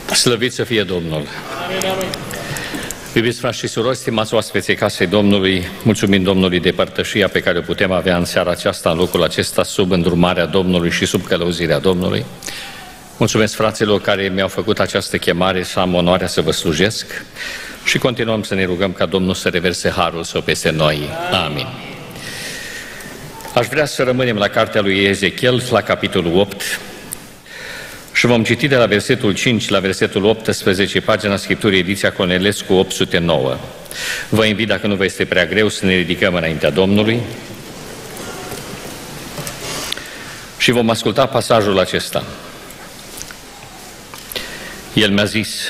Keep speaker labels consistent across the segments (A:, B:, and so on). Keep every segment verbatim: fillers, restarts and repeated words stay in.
A: Slăvit să fie Domnul! Iubiți frați și surori, stimați oaspeții casei Domnului, mulțumim Domnului de părtășia pe care o putem avea în seara aceasta, în locul acesta, sub îndrumarea Domnului și sub călăuzirea Domnului. Mulțumesc fraților care mi-au făcut această chemare să am onoarea să vă slujesc și continuăm să ne rugăm ca Domnul să reverse harul său peste noi. Amin. Aș vrea să rămânem la cartea lui Ezechiel, la capitolul opt, și vom citi de la versetul cinci la versetul optsprezece, pagina Scripturii, ediția Cornelescu opt sute nouă. Vă invit, dacă nu vă este prea greu, să ne ridicăm înaintea Domnului și vom asculta pasajul acesta. El mi-a zis: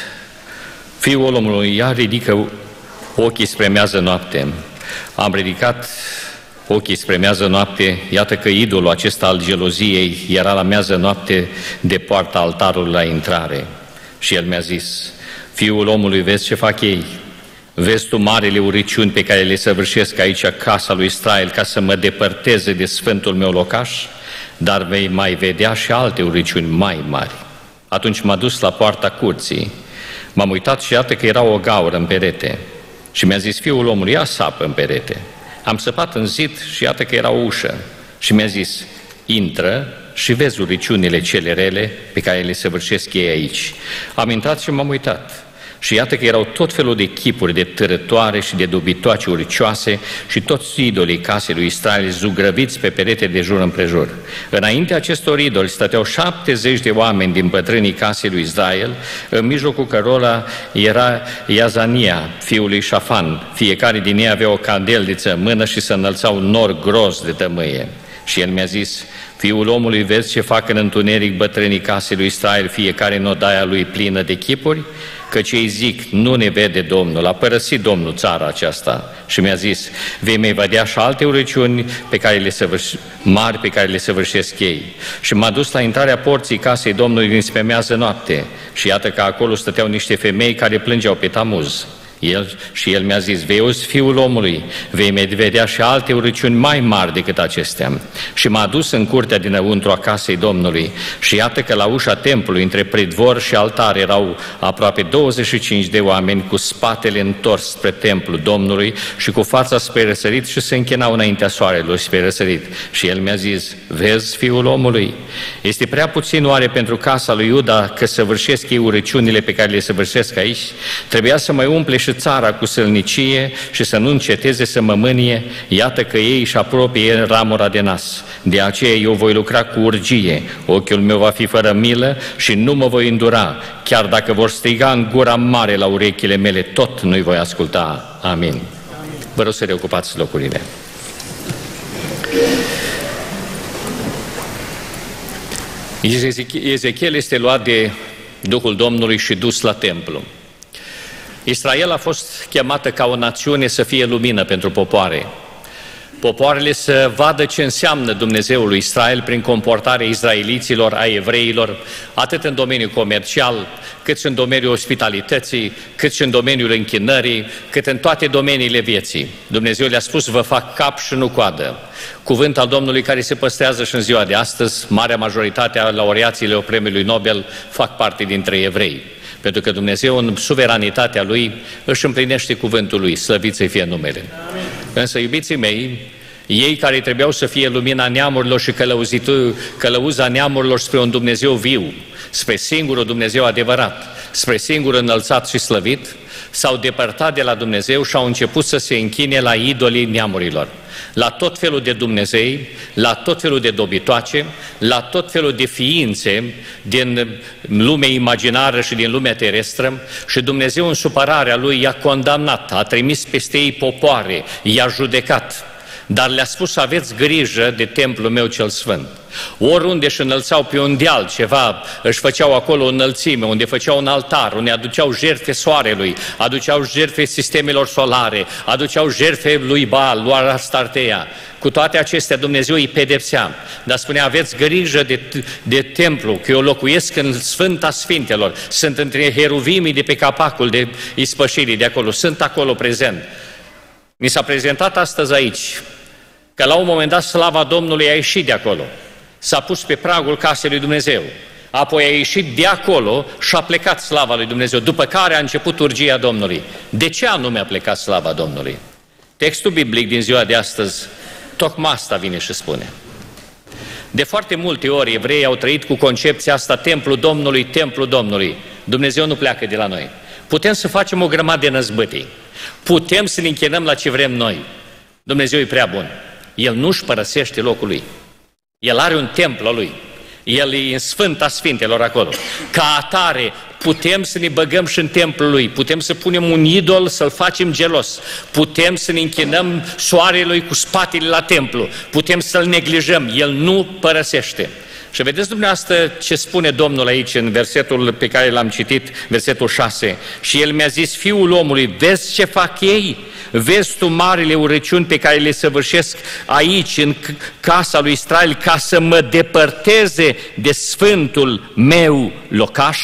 A: Fiul omului, ia ridică ochii spre miază noapte. Am ridicat ochii spre miază noapte, iată că idolul acesta al geloziei era la miază noapte de poarta altarului la intrare. Și el mi-a zis: Fiul omului, vezi ce fac ei? Vezi tu marele uriciuni pe care le săvârșesc aici casa lui Israel ca să mă depărteze de sfântul meu locaș? Dar vei mai vedea și alte uriciuni mai mari. Atunci m-a dus la poarta curții, m-am uitat și iată că era o gaură în perete. Și mi-a zis: Fiul omului, ia sapă în perete. Am săpat în zid și iată că era o ușă. Și mi-a zis: intră și vezi uriciunile cele rele pe care le săvârșesc ei aici. Am intrat și m-am uitat. Și iată că erau tot felul de chipuri de târătoare și de dobitoace uricioase și toți idolii casei lui Israel zugrăviți pe perete de jur împrejur. Înainte acestor idoli stăteau șaptezeci de oameni din bătrânii casei lui Israel, în mijlocul cărora era Iazania, fiul lui Șafan. Fiecare din ei avea o candelniță în mână și se înălța un nor gros de tămâie. Și el mi-a zis: Fiul omului, vezi ce fac în întuneric bătrânii casei lui Israel, fiecare în odaia lui plină de chipuri? Căci ei zic: nu ne vede Domnul, a părăsit Domnul țara aceasta. Și mi-a zis: vei mai vedea și alte urăciuni pe care le săvârș... mari pe care le săvârșesc ei. Și m-a dus la intrarea porții casei Domnului dinspre miază noapte și iată că acolo stăteau niște femei care plângeau pe Tamuz. El, și el mi-a zis: vei auzi, Fiul omului, vei mai vedea și alte urăciuni mai mari decât acestea. Și m-a dus în curtea dinăuntru a casei Domnului și iată că la ușa templului, între pridvor și altar, erau aproape douăzeci și cinci de oameni cu spatele întors spre templul Domnului și cu fața spre răsărit și se închinau înaintea soarelui spre răsărit. Și el mi-a zis: vezi, Fiul omului, este prea puțin oare pentru casa lui Iuda că săvârșesc ei urăciunile pe care le săvârșesc aici? Trebuia să mai umple și țara cu sălnicie și să nu înceteze să mă mânie, iată că ei își apropie ramura de nas. De aceea eu voi lucra cu urgie, ochiul meu va fi fără milă și nu mă voi îndura. Chiar dacă vor striga în gura mare la urechile mele, tot nu-i voi asculta. Amin. Amin. Vă rog să reocupați locurile. Ezechiel este luat de Duhul Domnului și dus la templu. Israel a fost chemată ca o națiune să fie lumină pentru popoare. Popoarele să vadă ce înseamnă Dumnezeul lui Israel prin comportarea izraeliților, a evreilor, atât în domeniul comercial, cât și în domeniul ospitalității, cât și în domeniul închinării, cât în toate domeniile vieții. Dumnezeu le-a spus: vă fac cap și nu coadă. Cuvânt al Domnului care se păstrează și în ziua de astăzi. Marea majoritate a laureaților premiului Nobel fac parte dintre evrei. Pentru că Dumnezeu, în suveranitatea Lui, își împlinește cuvântul Lui, slăvit să fie numele. Amin. Însă, iubiții mei, ei care trebuiau să fie lumina neamurilor și călăuza neamurilor spre un Dumnezeu viu, spre singurul Dumnezeu adevărat, spre singurul înălțat și slăvit, s-au depărtat de la Dumnezeu și au început să se închine la idolii neamurilor, la tot felul de Dumnezei, la tot felul de dobitoace, la tot felul de ființe din lumea imaginară și din lumea terestră. Și Dumnezeu, în supărarea Lui, i-a condamnat, a trimis peste ei popoare, i-a judecat. Dar le-a spus: aveți grijă de templul meu cel sfânt. Oriunde își înălțau pe un deal ceva, își făceau acolo o înălțime, unde făceau un altar, unde aduceau jertfe soarelui, aduceau jertfe sistemelor solare, aduceau jertfe lui Baal, lui Astartea. Cu toate acestea Dumnezeu îi pedepsea, dar spunea: aveți grijă de, de templu, că eu locuiesc în Sfânta Sfintelor, sunt între heruvimii de pe capacul de ispășirii de acolo, sunt acolo prezent. Mi s-a prezentat astăzi aici că la un moment dat slava Domnului a ieșit de acolo, s-a pus pe pragul casei lui Dumnezeu Apoi a ieșit de acolo și a plecat slava lui Dumnezeu, după care a început urgia Domnului. De ce anume a plecat slava Domnului? Textul biblic din ziua de astăzi tocmai asta vine și spune. De foarte multe ori evreii au trăit cu concepția asta, templul Domnului, templul Domnului. Dumnezeu nu pleacă de la noi. Putem să facem o grămadă de năzbâtii. Putem să ne închinăm la ce vrem noi. Dumnezeu e prea bun. El nu-și părăsește locul lui. El are un templu al lui. El e în Sfânta Sfintelor acolo. Ca atare, putem să ne băgăm și în templul lui, putem să punem un idol, să-l facem gelos, putem să ne închinăm soarelui cu spatele la templu, putem să-l neglijăm, el nu părăsește. Și vedeți dumneavoastră ce spune Domnul aici în versetul pe care l-am citit, versetul șase. Și el mi-a zis, fiul omului, vezi ce fac ei? Vezi tu marile urăciuni pe care le săvârșesc aici, în casa lui Israel, ca să mă depărteze de sfântul meu locaș?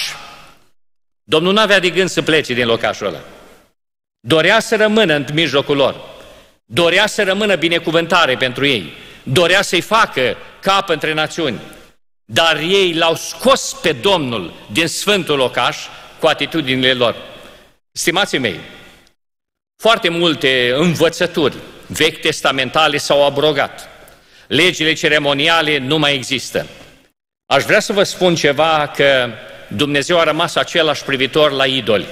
A: Domnul nu avea de gând să plece din locașul ăla. Dorea să rămână în mijlocul lor. Dorea să rămână binecuvântare pentru ei. Dorea să-i facă cap între națiuni. Dar ei l-au scos pe Domnul din sfântul locaș cu atitudinile lor. Stimații mei, foarte multe învățături vechi testamentale s-au abrogat. Legile ceremoniale nu mai există. Aș vrea să vă spun ceva, că Dumnezeu a rămas același privitor la idoli.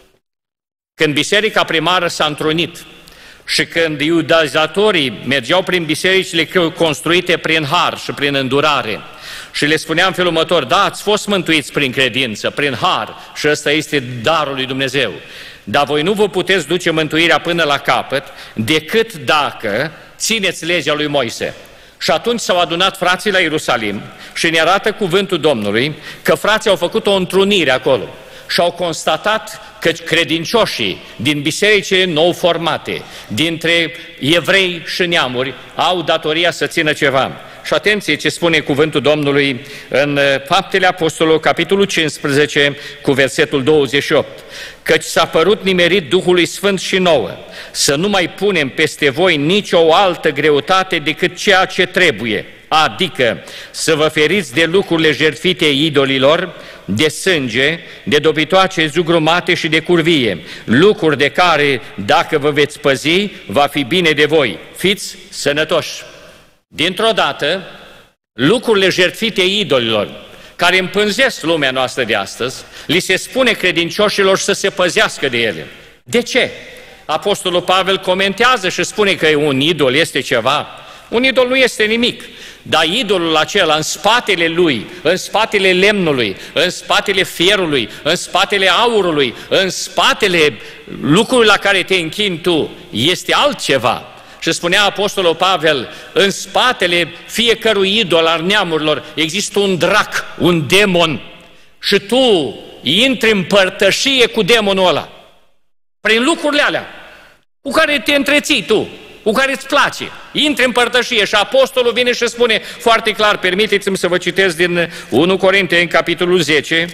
A: Când biserica primară s-a întrunit și când iudazatorii mergeau prin bisericile construite prin har și prin îndurare și le spuneam în felul următor, da, ați fost mântuiți prin credință, prin har și ăsta este darul lui Dumnezeu, dar voi nu vă puteți duce mântuirea până la capăt decât dacă țineți legea lui Moise. Și atunci s-au adunat frații la Ierusalim și ne arată cuvântul Domnului că frații au făcut o întrunire acolo și au constatat că credincioșii din bisericile nou formate, dintre evrei și neamuri, au datoria să țină ceva. Și atenție ce spune cuvântul Domnului în Faptele Apostolului, capitolul cincisprezece, cu versetul douăzeci și opt. Căci s-a părut nimerit Duhului Sfânt și nouă, să nu mai punem peste voi nicio altă greutate decât ceea ce trebuie, adică să vă feriți de lucrurile jertfite idolilor, de sânge, de dobitoace zugrumate și de curvie, lucruri de care, dacă vă veți păzi, va fi bine de voi. Fiți sănătoși! Dintr-o dată, lucrurile jertfite idolilor, care împânzesc lumea noastră de astăzi, li se spune credincioșilor să se păzească de ele. De ce? Apostolul Pavel comentează și spune că un idol este ceva. Un idol nu este nimic, dar idolul acela în spatele lui, în spatele lemnului, în spatele fierului, în spatele aurului, în spatele lucrului la care te închini tu, este altceva. Și spunea Apostolul Pavel, în spatele fiecărui idol al neamurilor există un drac, un demon. Și tu intri în părtășie cu demonul ăla. Prin lucrurile alea cu care te întreții tu, cu care îți place. Intri în părtășie și Apostolul vine și spune foarte clar, permiteți-mi să vă citesc din unu Corinteni, capitolul zece,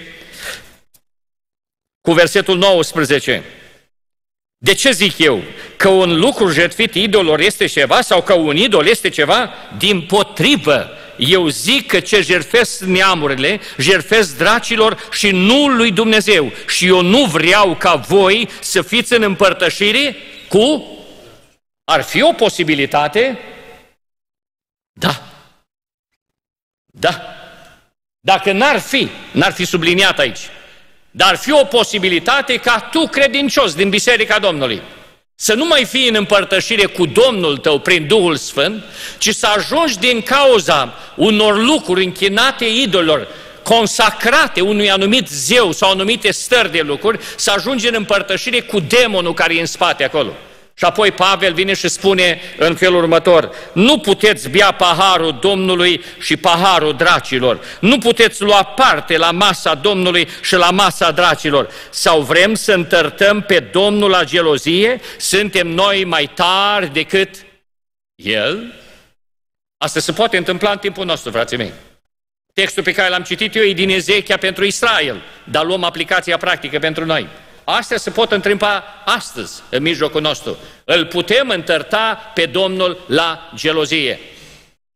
A: cu versetul nouăsprezece. De ce zic eu? Că un lucru jertfit idolor este ceva sau că un idol este ceva? Dimpotrivă, eu zic că ce jertfesc neamurile, jertfesc dracilor și nu lui Dumnezeu. Și eu nu vreau ca voi să fiți în împărtășire cu... Ar fi o posibilitate? Da. Da. Dacă n-ar fi, n-ar fi subliniat aici. Dar ar fi o posibilitate ca tu, credincios din Biserica Domnului, să nu mai fii în împărtășire cu Domnul tău prin Duhul Sfânt, ci să ajungi din cauza unor lucruri închinate idolilor, consacrate unui anumit zeu sau anumite stări de lucruri, să ajungi în împărtășire cu demonul care e în spate acolo. Și apoi Pavel vine și spune în felul următor, nu puteți bea paharul Domnului și paharul dracilor, nu puteți lua parte la masa Domnului și la masa dracilor. Sau vrem să întărtăm pe Domnul la gelozie? Suntem noi mai tari decât El? Asta se poate întâmpla în timpul nostru, frații mei. Textul pe care l-am citit eu e din Ezechia pentru Israel, dar luăm aplicația practică pentru noi. Astea se pot întâmpla astăzi în mijlocul nostru. Îl putem întărta pe Domnul la gelozie.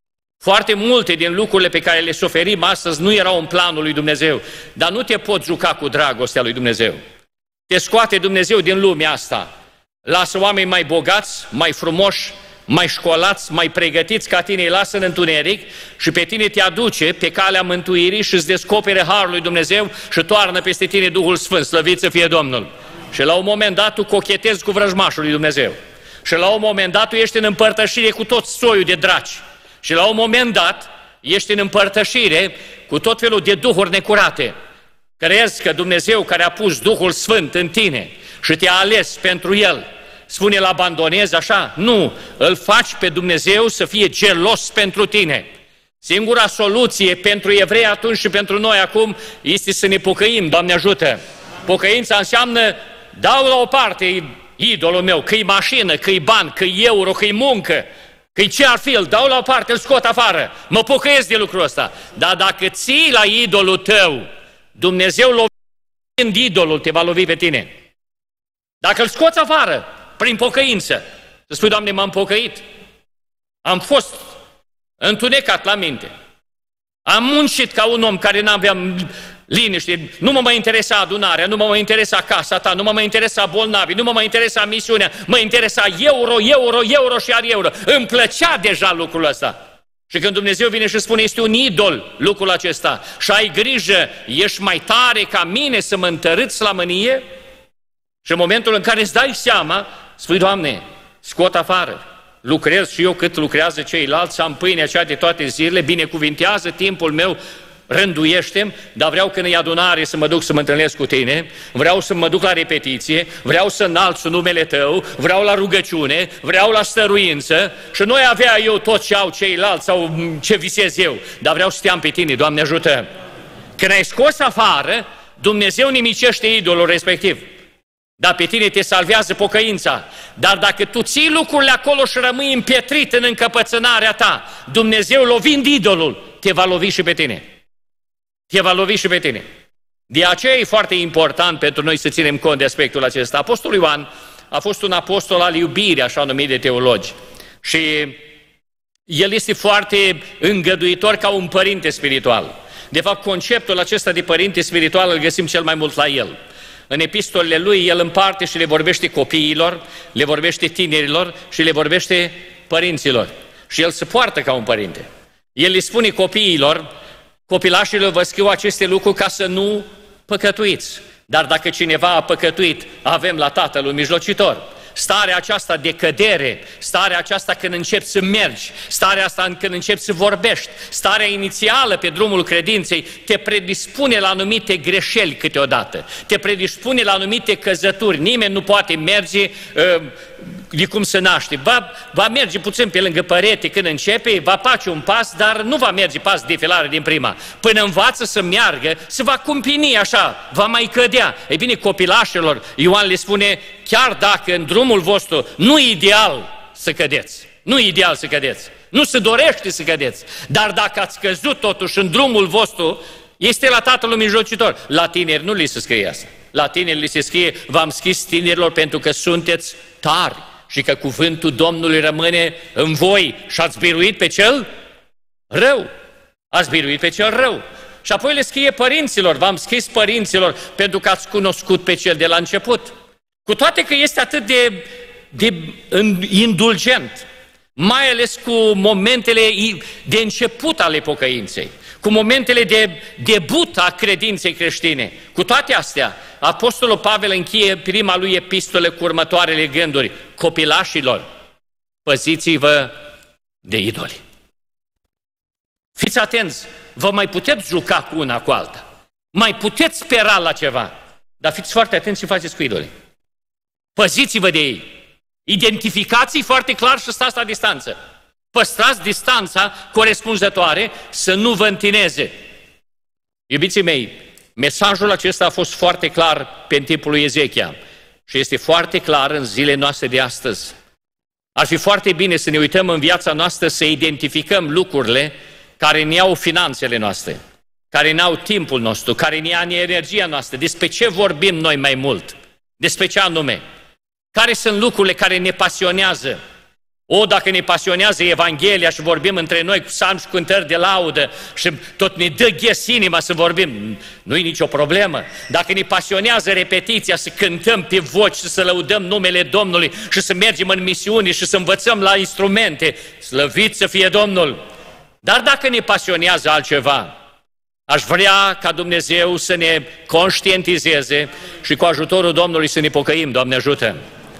A: Foarte multe din lucrurile pe care le suferim astăzi nu erau în planul lui Dumnezeu, dar nu te poți juca cu dragostea lui Dumnezeu. Te scoate Dumnezeu din lumea asta, lasă oameni mai bogați, mai frumoși, mai școlați, mai pregătiți ca tine, îi lasă în întuneric și pe tine te aduce pe calea mântuirii și îți descopere harul lui Dumnezeu și toarnă peste tine Duhul Sfânt, slăvit să fie Domnul. Și la un moment dat tu cochetezi cu vrăjmașul lui Dumnezeu. Și la un moment dat tu ești în împărtășire cu tot soiul de draci. Și la un moment dat ești în împărtășire cu tot felul de duhuri necurate. Crezi că Dumnezeu care a pus Duhul Sfânt în tine și te-a ales pentru El, spune, îl abandonezi așa? Nu, îl faci pe Dumnezeu să fie gelos pentru tine. Singura soluție pentru evrei atunci și pentru noi acum este să ne pocăim, Doamne ajută. Pocăința înseamnă, dau la o parte idolul meu, că-i mașină, că-i bani, că-i euro, că-i muncă, că-i ce ar fi, îl dau la o parte, îl scot afară, mă pocăiesc de lucrul ăsta. Dar dacă ții la idolul tău, Dumnezeu lovind idolul, te va lovi pe tine. Dacă îl scoți afară, prin pocăință, să spui, Doamne, m-am pocăit, am fost întunecat la minte, am muncit ca un om care n-aveam liniște, nu mă mai interesa adunarea, nu mă mai interesa casa ta, nu mă mai interesa bolnavi, nu mă mai interesa misiunea, mă interesa euro, euro, euro și iar euro. Îmi plăcea deja lucrul ăsta. Și când Dumnezeu vine și spune, este un idol lucrul acesta și ai grijă, ești mai tare ca mine să mă întărâți la mânie? Și în momentul în care îți dai seama, spui, Doamne, scot afară, lucrez și eu cât lucrează ceilalți, am pâinea aceea de toate zilele, binecuvintează timpul meu, rânduiește-mi, dar vreau când e adunare să mă duc să mă întâlnesc cu tine, vreau să mă duc la repetiție, vreau să înalț numele tău, vreau la rugăciune, vreau la stăruință și nu avea eu tot ce au ceilalți sau ce visez eu, dar vreau să te am pe tine, Doamne ajută. Când ai scos afară, Dumnezeu nimicește idolul respectiv. Dar pe tine te salvează pocăința. Dar dacă tu ții lucrurile acolo și rămâi împietrit în încăpățânarea ta, Dumnezeu lovind idolul, te va lovi și pe tine. Te va lovi și pe tine. De aceea e foarte important pentru noi să ținem cont de aspectul acesta. Apostolul Ioan a fost un apostol al iubirii, așa numit de teologi. Și el este foarte îngăduitor ca un părinte spiritual. De fapt, conceptul acesta de părinte spiritual îl găsim cel mai mult la el. În epistolele lui, el împarte și le vorbește copiilor, le vorbește tinerilor și le vorbește părinților. Și el se poartă ca un părinte. El le spune copiilor, copilașilor, vă scriu aceste lucruri ca să nu păcătuiți. Dar dacă cineva a păcătuit, avem la Tatăl un mijlocitor. Starea aceasta de cădere, starea aceasta când începi să mergi, starea asta când începi să vorbești, starea inițială pe drumul credinței te predispune la anumite greșeli câteodată, te predispune la anumite căzături. Nimeni nu poate merge uh, de cum se naște. Va, va merge puțin pe lângă părete când începe, va face un pas, dar nu va merge pas de filare din prima. Până învață să meargă, se va cumpini așa, va mai cădea. Ei bine, copilașilor, Ioan le spune, chiar dacă în drumul vostru nu e ideal să cădeți, nu e ideal să cădeți, nu se dorește să cădeți, dar dacă ați căzut totuși în drumul vostru, este la Tatăl mijlocitor. La tineri nu li se scrie asta. La tineri li se scrie, v-am scris tinerilor pentru că sunteți tari și că cuvântul Domnului rămâne în voi și ați biruit pe cel rău. Ați biruit pe cel rău. Și apoi le scrie părinților, v-am scris părinților pentru că ați cunoscut pe cel de la început. Cu toate că este atât de, de indulgent, mai ales cu momentele de început ale pocăinței, cu momentele de debut a credinței creștine. Cu toate astea, Apostolul Pavel încheie prima lui epistolă cu următoarele gânduri. Copilașilor, păziți-vă de idoli. Fiți atenți, vă mai puteți juca cu una cu alta, mai puteți spera la ceva, dar fiți foarte atenți ce faceți cu idolii. Păziți-vă de ei. Identificați-i foarte clar și stați la distanță. Păstrați distanța corespunzătoare să nu vă întineze. Iubiții mei, mesajul acesta a fost foarte clar pe timpul lui Ezechia și este foarte clar în zilele noastre de astăzi. Ar fi foarte bine să ne uităm în viața noastră să identificăm lucrurile care ne iau finanțele noastre, care ne iau timpul nostru, care ne iau energia noastră. Despre ce vorbim noi mai mult? Despre ce anume? Care sunt lucrurile care ne pasionează? O, dacă ne pasionează Evanghelia și vorbim între noi cu psalmi și cântări de laudă și tot ne dă ghes inima să vorbim, nu-i nicio problemă. Dacă ne pasionează repetiția, să cântăm pe voci și să lăudăm numele Domnului și să mergem în misiuni și să învățăm la instrumente, slăvit să fie Domnul. Dar dacă ne pasionează altceva, aș vrea ca Dumnezeu să ne conștientizeze și cu ajutorul Domnului să ne pocăim, Doamne ajută!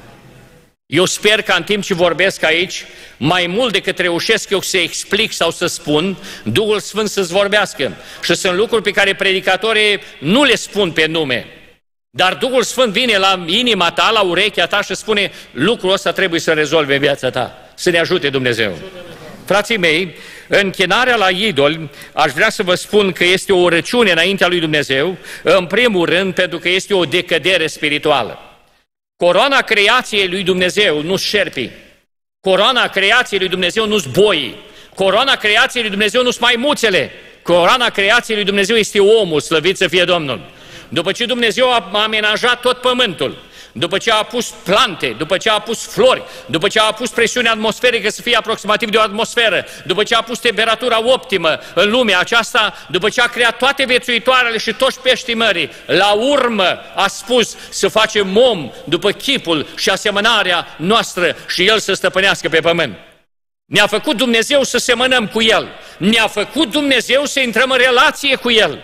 A: Eu sper că în timp ce vorbesc aici, mai mult decât reușesc eu să explic sau să spun, Duhul Sfânt să-ți vorbească. Și sunt lucruri pe care predicatorii nu le spun pe nume. Dar Duhul Sfânt vine la inima ta, la urechea ta și spune: lucrul ăsta trebuie să rezolve în viața ta. Să ne ajute Dumnezeu. Frații mei, închinarea la idoli, aș vrea să vă spun că este o urăciune înaintea lui Dumnezeu, în primul rând pentru că este o decădere spirituală. Coroana creației lui Dumnezeu nu-s șerpii, coroana creației lui Dumnezeu nu-s boii, coroana creației lui Dumnezeu nu-s maimuțele, coroana creației lui Dumnezeu este omul, slăvit să fie Domnul. După ce Dumnezeu a amenajat tot pământul, după ce a pus plante, după ce a pus flori, după ce a pus presiunea atmosferică să fie aproximativ de o atmosferă, după ce a pus temperatura optimă în lumea aceasta, după ce a creat toate viețuitoarele și toți peștii mării, la urmă a spus să facem om după chipul și asemănarea noastră și El să stăpânească pe pământ. Ne-a făcut Dumnezeu să semănăm cu El, ne-a făcut Dumnezeu să intrăm în relație cu El.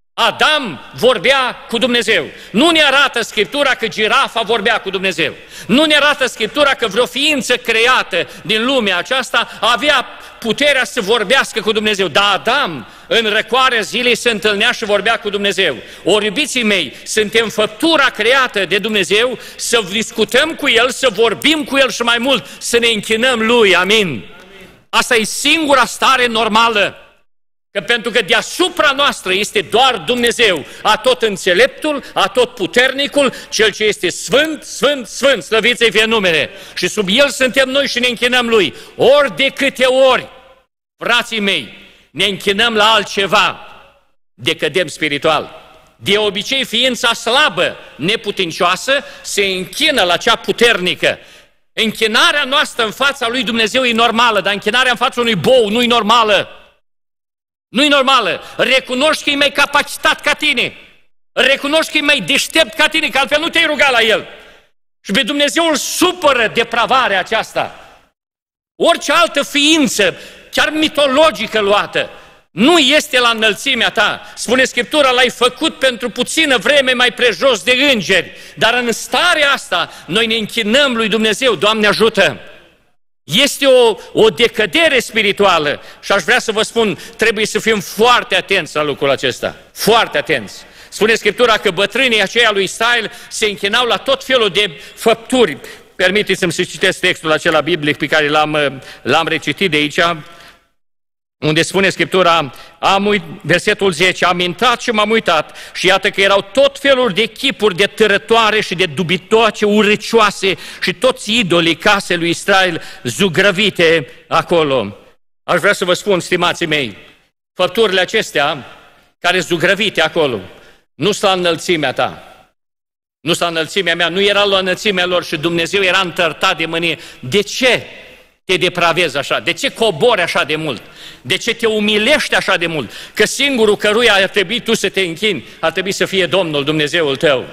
A: Adam vorbea cu Dumnezeu. Nu ne arată Scriptura că girafa vorbea cu Dumnezeu. Nu ne arată Scriptura că vreo ființă creată din lumea aceasta avea puterea să vorbească cu Dumnezeu. Dar Adam, în răcoarea zilei, se întâlnea și vorbea cu Dumnezeu. Ori, iubiții mei, suntem făptura creată de Dumnezeu, să discutăm cu El, să vorbim cu El și mai mult, să ne închinăm Lui. Amin. Asta e singura stare normală. Că pentru că deasupra noastră este doar Dumnezeu, atot înțeleptul, atot puternicul, Cel ce este sfânt, sfânt, sfânt, slăvit să-i fie numele. Și sub El suntem noi și ne închinăm Lui. Ori de câte ori, frații mei, ne închinăm la altceva, decădem spiritual. De obicei, ființa slabă, neputincioasă, se închină la cea puternică. Închinarea noastră în fața lui Dumnezeu e normală, dar închinarea în fața unui bou nu e normală. Nu-i normală. Recunoști că e mai capacitat ca tine. Recunoști că e mai deștept ca tine, că altfel nu te-ai rugat la El. Și pe Dumnezeu îl supără depravarea aceasta. Orice altă ființă, chiar mitologică luată, nu este la înălțimea ta. Spune Scriptura, l-ai făcut pentru puțină vreme mai prejos de îngeri. Dar în starea asta, noi ne închinăm lui Dumnezeu. Doamne ajută! Este o, o decădere spirituală și aș vrea să vă spun, trebuie să fim foarte atenți la lucrul acesta. Foarte atenți. Spune Scriptura că bătrânii aceia lui Israel se închinau la tot felul de făpturi. Permiteți-mi să citesc textul acela biblic pe care l-am, l-am recitit de aici, unde spune Scriptura, am uit, versetul zece, am intrat și m-am uitat și iată că erau tot felul de chipuri de târătoare și de dubitoace, urăcioase și toți idolii casei lui Israel zugrăvite acolo. Aș vrea să vă spun, stimații mei, făpturile acestea care zugrăvite acolo, nu sunt la înălțimea ta, nu sunt la înălțimea mea, nu era la înălțimea lor și Dumnezeu era întărtat de mânie. De ce te depravezi așa? De ce cobori așa de mult? De ce te umilești așa de mult? Că singurul căruia ar trebui tu să te închini, ar trebui să fie Domnul Dumnezeul tău.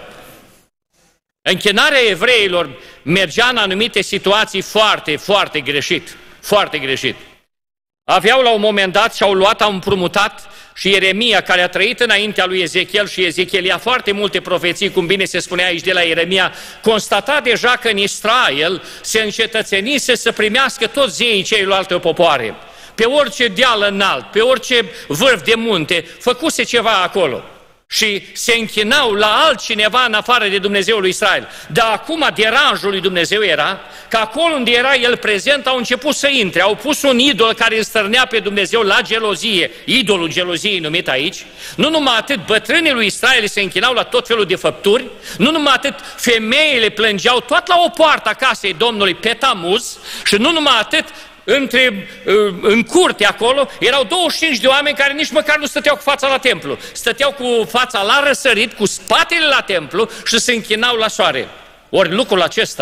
A: Închinarea evreilor mergea în anumite situații foarte, foarte greșit. Foarte greșit. Aveau la un moment dat și au luat, au împrumutat și Ieremia, care a trăit înaintea lui Ezechiel și Ezechiel ia foarte multe profeții, cum bine se spunea aici de la Ieremia, constata deja că în Israel se încetățenise să primească toți zeii ceilalte popoare. Pe orice deal înalt, pe orice vârf de munte, făcuse ceva acolo. Și se închinau la altcineva în afară de Dumnezeul lui Israel. Dar acum deranjul lui Dumnezeu era că acolo unde era El prezent au început să intre. Au pus un idol care îl stărnea pe Dumnezeu la gelozie, idolul geloziei numit aici. Nu numai atât, bătrânii lui Israel se închinau la tot felul de făpturi, nu numai atât, femeile plângeau tot la o poartă a casei Domnului pe Tamuz și nu numai atât, Între, în curte acolo, erau douăzeci și cinci de oameni care nici măcar nu stăteau cu fața la templu. Stăteau cu fața la răsărit, cu spatele la templu și se închinau la soare. Ori lucrul acesta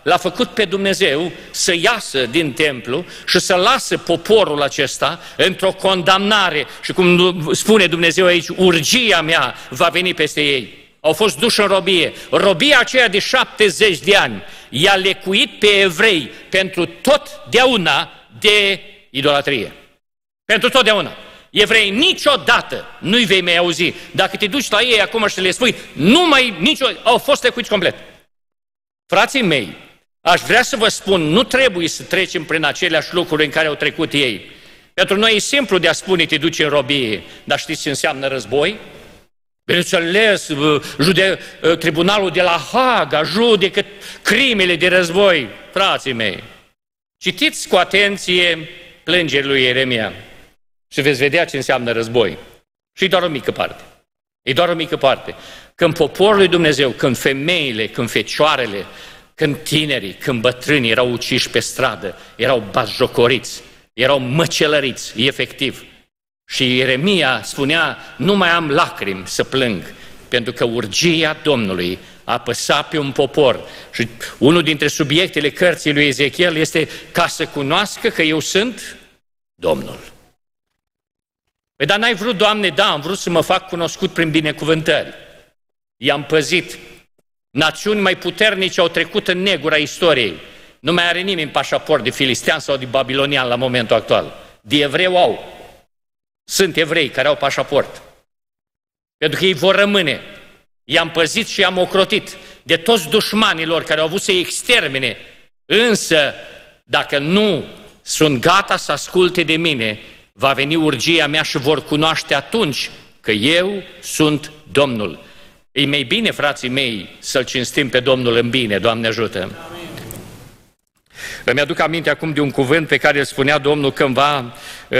A: l-a făcut pe Dumnezeu să iasă din templu și să lasă poporul acesta într-o condamnare. Și cum spune Dumnezeu aici, urgia mea va veni peste ei. Au fost duși în robie. Robia aceea de șaptezeci de ani i-a lecuit pe evrei pentru totdeauna de idolatrie. Pentru totdeauna. Evrei, niciodată nu-i vei mai auzi. Dacă te duci la ei acum și le spui, nu mai niciodată, au fost lecuiți complet. Frații mei, aș vrea să vă spun, nu trebuie să trecem prin aceleași lucruri în care au trecut ei. Pentru noi e simplu de a spune, te duci în robie, dar știți ce înseamnă război? Bineînțeles, jude, tribunalul de la Haga judecă crimele de război. Frații mei, citiți cu atenție plângerile lui Ieremia și veți vedea ce înseamnă război. Și e doar o mică parte. E doar o mică parte. Când poporul lui Dumnezeu, când femeile, când fecioarele, când tinerii, când bătrânii erau uciși pe stradă, erau batjocoriți, erau măcelăriți, efectiv. Și Ieremia spunea, nu mai am lacrimi să plâng, pentru că urgia Domnului a apăsat pe un popor. Și unul dintre subiectele cărții lui Ezechiel este ca să cunoască că eu sunt Domnul. Păi, dar n-ai vrut, Doamne? Da, am vrut să mă fac cunoscut prin binecuvântări. I-am păzit. Națiuni mai puternice au trecut în negura istoriei. Nu mai are nimeni pașaport de filistean sau de babilonian la momentul actual. De evreu au. Sunt evrei care au pașaport. Pentru că ei vor rămâne. I-am păzit și i-am ocrotit de toți dușmanilor care au avut să-i extermine. Însă, dacă nu sunt gata să asculte de mine, va veni urgia mea și vor cunoaște atunci că eu sunt Domnul. E mai bine, frații mei, să-L cinstim pe Domnul în bine, Doamne ajută! Amin. Îmi aduc aminte acum de un cuvânt pe care îl spunea Domnul cândva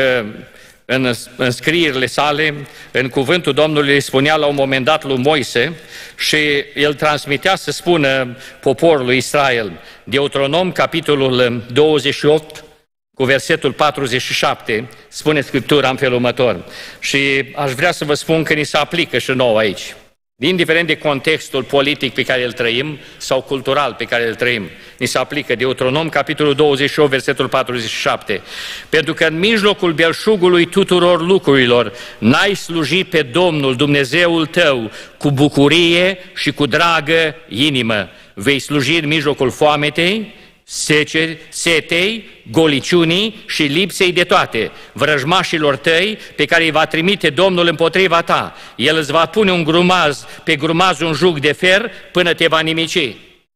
A: în, în scrierile sale, în cuvântul Domnului îi spunea la un moment dat lui Moise și el transmitea să spună poporului Israel. Deuteronom, capitolul douăzeci și opt, cu versetul patruzeci și șapte, spune Scriptura în felul următor. Și aș vrea să vă spun că ni se aplică și nouă aici. Indiferent de contextul politic pe care îl trăim sau cultural pe care îl trăim, ni se aplică Deuteronom, capitolul douăzeci și opt, versetul patruzeci și șapte. Pentru că în mijlocul belșugului tuturor lucrurilor n-ai slujit pe Domnul Dumnezeul tău cu bucurie și cu dragă inimă. Vei sluji în mijlocul foametei, Sece, setei, goliciunii și lipsei de toate, vrăjmașilor tăi pe care îi va trimite Domnul împotriva ta. El îți va pune un grumaz, pe grumaz un jug de fer până te va nimici.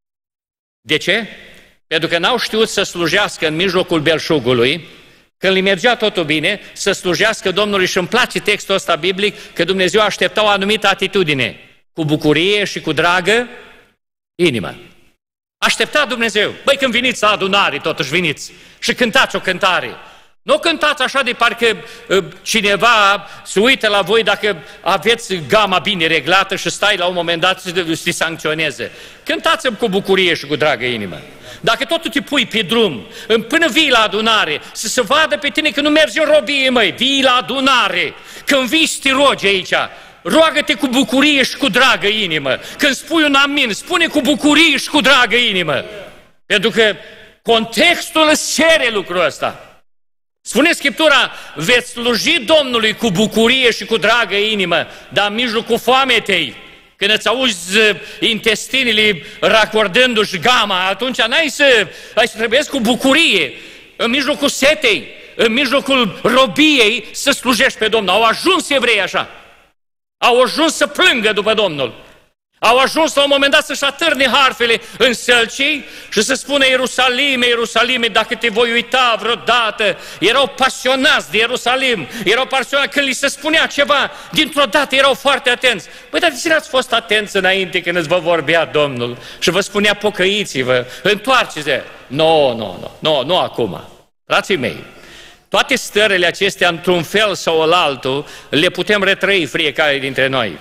A: De ce? Pentru că n-au știut să slujească în mijlocul belșugului, când le mergea totul bine, să slujească Domnului. Și îmi place textul ăsta biblic, că Dumnezeu aștepta o anumită atitudine, cu bucurie și cu dragă inimă. Aștepta Dumnezeu. Băi, când veniți la adunare, totuși veniți și cântați o cântare. Nu cântați așa de parcă uh, cineva se uită la voi dacă aveți gama bine reglată și stai la un moment dat să te sancționeze. Cântați-mi cu bucurie și cu dragă inimă. Dacă totul te pui pe drum, până vii la adunare, să se vadă pe tine că nu mergi în robie, măi, vii la adunare. Când vii să te rogi aici, roagă-te cu bucurie și cu dragă inimă. Când spui un amin, spune cu bucurie și cu dragă inimă. Pentru că contextul îți cere lucrul ăsta. Spune Scriptura, veți sluji Domnului cu bucurie și cu dragă inimă, dar în mijlocul foametei, când îți auzi intestinile racordându-și gama, atunci n-ai să, ai să trebuiesc cu bucurie, în mijlocul setei, în mijlocul robiei, să slujești pe Domnul. Au ajuns evrei așa. Au ajuns să plângă după Domnul. Au ajuns la un moment dat să-și atârne harfele în sălcii și să spună Ierusalime, Ierusalime, dacă te voi uita vreodată. Erau pasionați de Ierusalim, erau pasionați când li se spunea ceva, dintr-o dată erau foarte atenți. Păi, dar de ce n-ați fost atenți înainte când îți vă vorbea Domnul și vă spunea pocăiți-vă, întoarceți-vă? Nu, nu, nu, nu, nu acum. Frații mei, toate stările acestea, într-un fel sau altul, le putem retrăi fiecare dintre noi.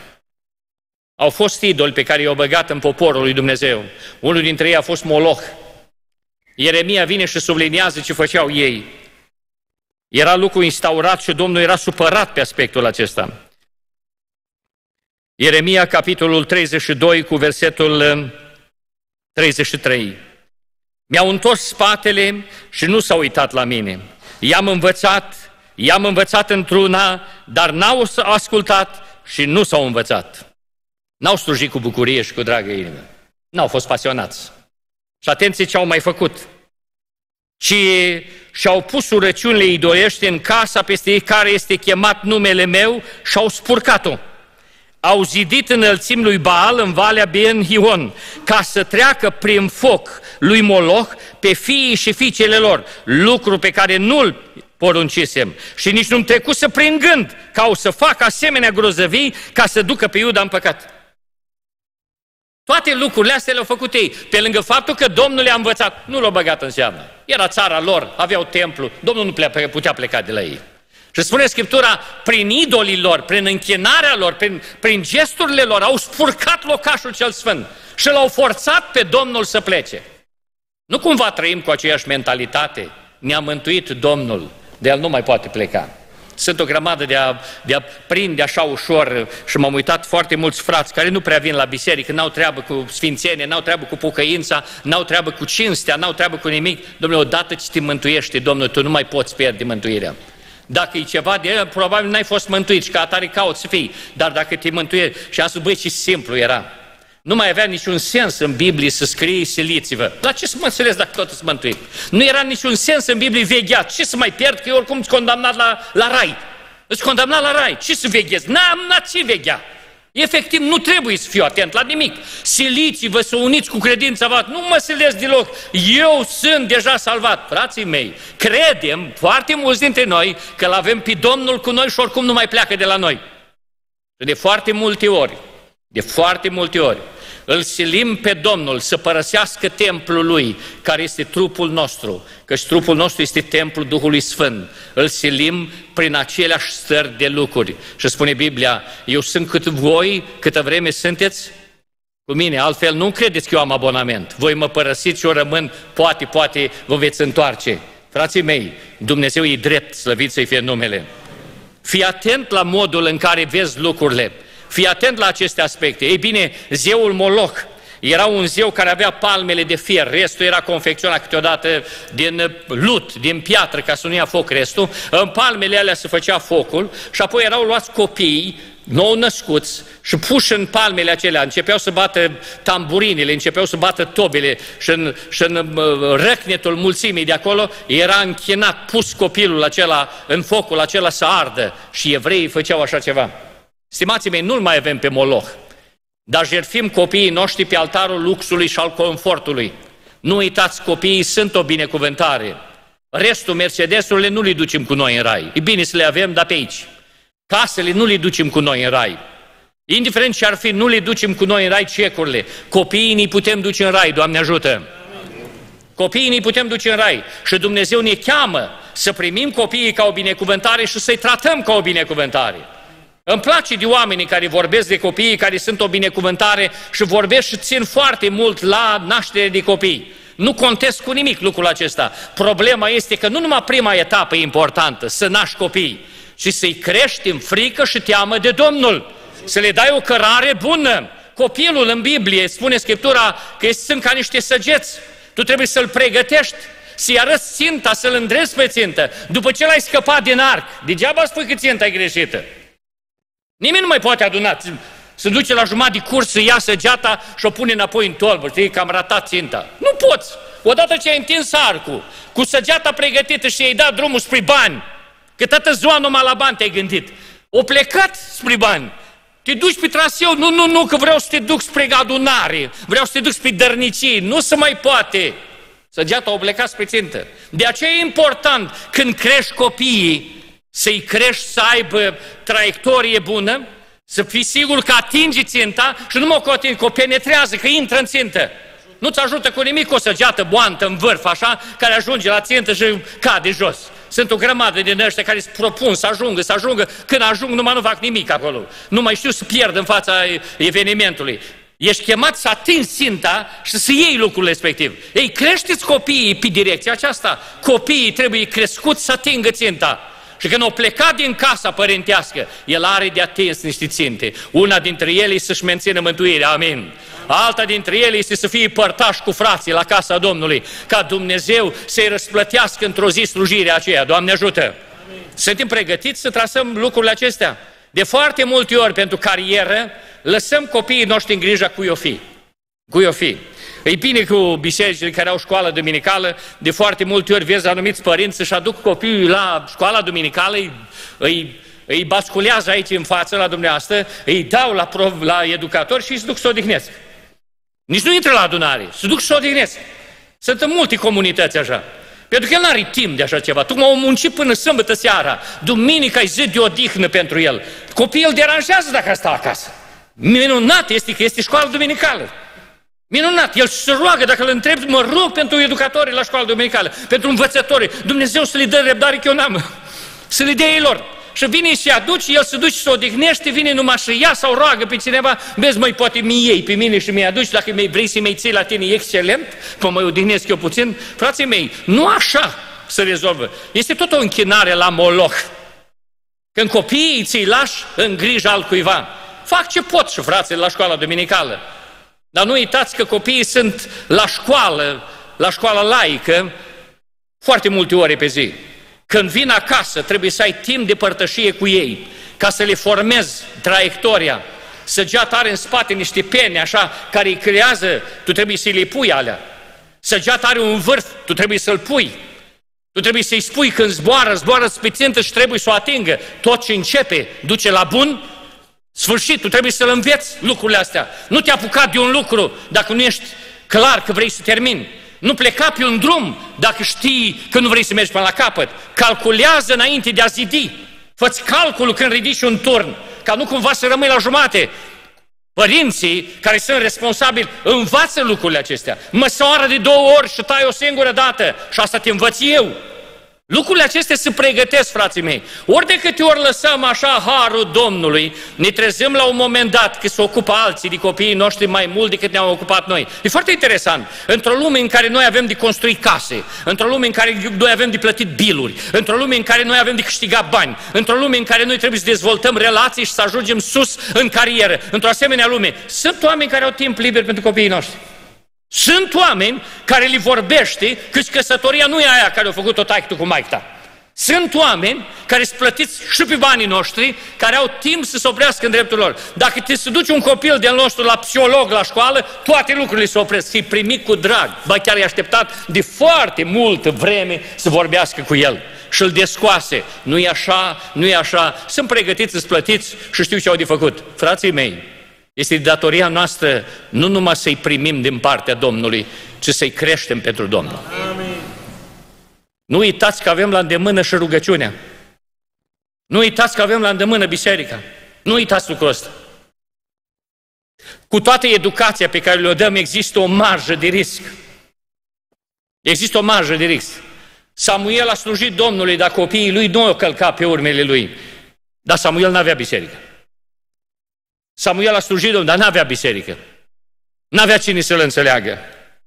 A: Au fost idoli pe care i-au băgat în poporul lui Dumnezeu. Unul dintre ei a fost Moloch. Ieremia vine și subliniază ce făceau ei. Era lucru instaurat și Domnul era supărat pe aspectul acesta. Ieremia, capitolul treizeci și doi, cu versetul treizeci și trei. Mi-au întors spatele și nu s-au uitat la mine. I-am învățat, i-am învățat într-una, dar n-au ascultat și nu s-au învățat. N-au slujit cu bucurie și cu dragă inimă. N-au fost pasionați. Și atenție ce au mai făcut. Ci și-au pus urăciunile idolești în casa peste care este chemat numele meu și au spurcat-o. Au zidit înălțimi lui Baal în Valea Ben-Hion, ca să treacă prin foc lui Moloch pe fiii și fiicele lor, lucru pe care nu-l poruncisem. Și nici nu-mi trecuse prin gând ca au să facă asemenea grozăvii ca să ducă pe Iuda în păcat. Toate lucrurile astea le-au făcut ei, pe lângă faptul că Domnul le-a învățat, nu l-au băgat în seamă. Era țara lor, aveau templu, Domnul nu putea pleca de la ei. Și spune Scriptura, prin idolii lor, prin închinarea lor, prin, prin gesturile lor, au spurcat locașul cel sfânt și l-au forțat pe Domnul să plece. Nu cumva trăim cu aceeași mentalitate? Ne-a mântuit Domnul, de el nu mai poate pleca. Sunt o grămadă de a, de a prinde așa ușor și m-am uitat foarte mulți frați care nu prea vin la biserică, n-au treabă cu sfințenie, n-au treabă cu pocăința, n-au treabă cu cinstea, n-au treabă cu nimic. Dom'le, odată ce te mântuiește, Domnul, tu nu mai poți pierde mântuirea. Dacă e ceva de el, probabil n-ai fost mântuit și ca atare cauți să fii. Dar dacă te mântuiești, și am spus, băi, ce simplu era. Nu mai avea niciun sens în Biblie să scrie siliți-vă. La ce să mă înțeles dacă tot sunt mântuit? Nu era niciun sens în Biblie vegheat. Ce să mai pierd că eu oricum sunt condamnat la, la rai. Îți condamnat la rai. Ce să veghezi? N-am la ce veghea. Efectiv, nu trebuie să fiu atent la nimic. Siliți-vă să uniți cu credința voastră. Nu mă silesc deloc. Eu sunt deja salvat. Frații mei, credem, foarte mulți dintre noi, că l-avem pe Domnul cu noi și oricum nu mai pleacă de la noi. Și de foarte multe ori, de foarte multe ori, îl silim pe Domnul să părăsească templul Lui, care este trupul nostru, căci trupul nostru este templul Duhului Sfânt. Îl silim prin aceleași stări de lucruri. Și spune Biblia, eu sunt cât voi, câtă vreme sunteți cu mine, altfel nu credeți că eu am abonament. Voi mă părăsiți și eu rămân, poate, poate vă veți întoarce. Frații mei, Dumnezeu e drept, slăvit să-i fie numele. Fii atent la modul în care vezi lucrurile. Fii atent la aceste aspecte. Ei bine, zeul Moloch era un zeu care avea palmele de fier, restul era confecționat câteodată din lut, din piatră, ca să nu ia foc restul. În palmele alea se făcea focul și apoi erau luați copiii nou născuți și puși în palmele acelea, începeau să bată tamburinile, începeau să bată tobele și în, și în răcnetul mulțimii de acolo era închinat, pus copilul acela în focul acela să ardă și evreii făceau așa ceva. Stimații mei, nu-l mai avem pe Moloch, dar jertfim copiii noștri pe altarul luxului și al confortului. Nu uitați, copiii sunt o binecuvântare. Restul, Mercedesurile, nu le ducem cu noi în rai. E bine să le avem, dar pe aici. Casele nu le ducem cu noi în rai. Indiferent ce ar fi, nu le ducem cu noi în rai cecurile. Copiii ne putem duce în rai, Doamne ajută! Copiii ne putem duce în rai și Dumnezeu ne cheamă să primim copiii ca o binecuvântare și să-i tratăm ca o binecuvântare. Îmi place de oamenii care vorbesc de copiii care sunt o binecuvântare și vorbesc și țin foarte mult la naștere de copii. Nu contest cu nimic lucrul acesta. Problema este că nu numai prima etapă e importantă, să naști copii, ci să-i crești în frică și teamă de Domnul. Să le dai o cărare bună. Copilul în Biblie, spune Scriptura, că sunt ca niște săgeți. Tu trebuie să-l pregătești, să-i arăți ținta, să-l îndrezi pe țintă. După ce l-ai scăpat din arc, degeaba spui că ținta e greșită. Nimeni nu mai poate aduna, să duce la jumătate de curs, să ia săgeata și o pune înapoi în torbă, știi, că am ratat ținta. Nu poți! Odată ce ai întins arcul, cu săgeata pregătită și ai dat drumul spre bani, că toată ziua numai la bani te-ai gândit, o plecat spre bani, te duci pe traseu, nu, nu, nu, că vreau să te duc spre adunare, vreau să te duc spre dărnicii, nu se mai poate. Săgeata o plecat spre țintă. De aceea e important, când crești copiii, să-i crești să aibă traiectorie bună, să fii sigur că atingi ținta și nu mă că o atingi, că o penetrează, că intră în țintă. Nu-ți ajută cu nimic o săgeată boantă în vârf, așa, care ajunge la țintă și cade jos. Sunt o grămadă din ăștia care îți propun să ajungă, să ajungă, când ajung numai nu fac nimic acolo. Nu mai știu să pierd în fața evenimentului. Ești chemat să atingi ținta și să iei lucrul respectiv. Ei, creșteți copiii pe direcția aceasta. Copiii trebuie crescuți să atingă ținta. Și când o pleca din casa părintească, el are de atins niște ținte. Una dintre ele e să-și mențină mântuirea. Amin. alta dintre ele este să fie părtaș cu frații la casa Domnului, ca Dumnezeu să-i răsplătească într-o zi slujirea aceea. Doamne ajută! Amin. Suntem pregătiți să trasăm lucrurile acestea? De foarte multe ori, pentru carieră, lăsăm copiii noștri în grija cui o fi. Cui o fi. E bine cu bisericile care au școală duminicală, de foarte multe ori vezi anumiți părinți să-și aduc copiii la școala duminicală, îi, îi, îi basculează aici în față la dumneavoastră, îi dau la, prov, la educator și îi se duc să odihnesc. Nici nu intră la adunare, se duc să odihnesc. Sunt în multe comunități așa. Pentru că el n-are timp de așa ceva. Tu m-au muncit până sâmbătă seara. Duminica e zi de odihnă pentru el. Copiii îl deranjează dacă stă acasă. Minunat este că este școală duminicală. Minunat! El se roagă, dacă îl întreb, mă rog pentru educatorii la școală duminicală, pentru învățătorii. Dumnezeu să le dă răbdare că eu n-am. Să le dea ei lor. Și vine și aduce, el se duce și se odihnește, vine numai și ia sau roagă pe cineva. Vezi, măi, poate mi iei pe mine și mi-i aduci, dacă vrei să mi-i ții la tine, excelent, mă mai odihnesc eu puțin. Frații mei, nu așa se rezolvă. Este tot o închinare la Moloch. Când copiii ți-i lași în grija altcuiva, fac ce pot și frații la școala duminicală. Dar nu uitați că copiii sunt la școală, la școala laică, foarte multe ore pe zi. Când vin acasă, trebuie să ai timp de părtășie cu ei, ca să le formezi traiectoria. Săgeata are în spate niște pene, așa, care îi creează, tu trebuie să-i le pui alea. Săgeata are un vârf, tu trebuie să-l pui. Tu trebuie să-i spui când zboară, zboară spre țintă și trebuie să o atingă. Tot ce începe, duce la bun sfârșit, tu trebuie să-l înveți lucrurile astea. Nu te apuca de un lucru dacă nu ești clar că vrei să termini. Nu pleca pe un drum dacă știi că nu vrei să mergi până la capăt. Calculează înainte de a zidi. Fă-ți calculul când ridici un turn, ca nu cumva să rămâi la jumate. Părinții care sunt responsabili învață lucrurile acestea. Măsoară de două ori și tai o singură dată. Și asta te învăț eu. Lucrurile acestea se pregătesc, frații mei. Ori de câte ori lăsăm așa harul Domnului, ne trezim la un moment dat că se ocupă alții de copiii noștri mai mult decât ne-am ocupat noi. E foarte interesant. Într-o lume în care noi avem de construit case, într-o lume în care noi avem de plătit biluri, într-o lume în care noi avem de câștigat bani, într-o lume în care noi trebuie să dezvoltăm relații și să ajungem sus în carieră, într-o asemenea lume, sunt oameni care au timp liber pentru copiii noștri. Sunt oameni care li vorbește că căsătoria nu e aia care a făcut-o taică cu maică ta. Sunt oameni care sunt plătiți și pe banii noștri, care au timp să se oprească în dreptul lor. Dacă te se duce un copil de-al nostru la psiholog la școală, toate lucrurile se opresc. E primit cu drag. Ba chiar e așteptat de foarte multă vreme să vorbească cu el și îl descoase. Nu e așa, nu e așa. Sunt pregătiți, sunt plătiți și știu ce au de făcut. Frații mei, este datoria noastră nu numai să-i primim din partea Domnului, ci să-i creștem pentru Domnul. Amin. Nu uitați că avem la îndemână și rugăciunea. Nu uitați că avem la îndemână biserica. Nu uitați lucrul ăsta. Cu toată educația pe care le-o dăm, există o marjă de risc. Există o marjă de risc. Samuel a slujit Domnului, dar copiii lui nu au călcat pe urmele lui. Dar Samuel n-avea biserică. Samuel a slujit Domnului, dar n-avea biserică. N-avea cine să-l înțeleagă.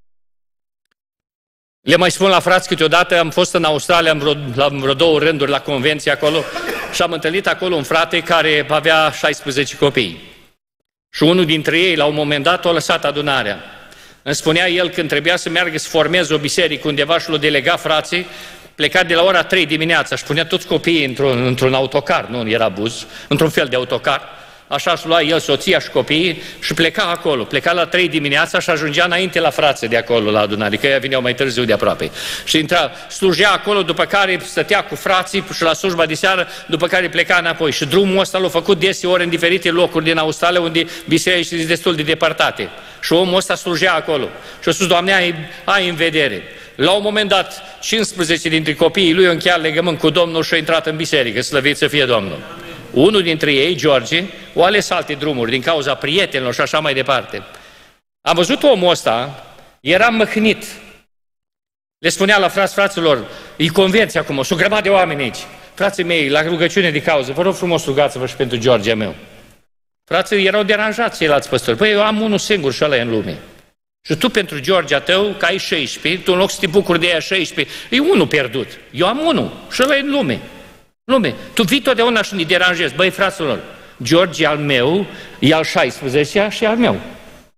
A: Le mai spun la frați câteodată, am fost în Australia în vreo, la vreo două rânduri la convenție acolo și am întâlnit acolo un frate care avea șaisprezece copii. Și unul dintre ei, la un moment dat, a lăsat adunarea. Îmi spunea el când trebuia să meargă să formeze o biserică undeva și l-o delega frații, pleca de la ora trei dimineața și punea toți copiii într-un, într-un autocar, nu era buz, într-un fel de autocar. Așa își lua el soția și copiii și pleca acolo. Pleca la trei dimineața și ajungea înainte la frață de acolo, la adunare, că ei vineau mai târziu de aproape. Și intra, slujea acolo, după care stătea cu frații și la slujba de seară, după care pleca înapoi. Și drumul ăsta l-a făcut deseori în diferite locuri din Australia, unde bisericile sunt destul de depărtate. Și omul ăsta slujea acolo. Și a spus, Doamne, ai, ai în vedere. La un moment dat, cincisprezece dintre copiii lui au încheiat legământ cu Domnul și a intrat în biserică, slăvit să fie Domnul. Unul dintre ei, George, o ales alte drumuri din cauza prietenilor și așa mai departe. Am văzut omul ăsta, era măhnit. Le spunea la frați, fraților, e convenție acum, sunt o grămadă de oameni aici. Frații mei, la rugăciune de cauză, vă rog frumos rugați-vă și pentru George meu. Frații erau deranjați ceilalți păstori. Păi eu am unul singur și ăla e în lume. Și tu pentru Georgia tău, că ai șaisprezece, tu în loc să te bucuri de aia șaisprezece, e unul pierdut. Eu am unul și ăla e în lume. Lume, tu vii totdeauna și ne deranjezi. Băi, fraților, George al meu, e al șaisprezecelea și al meu.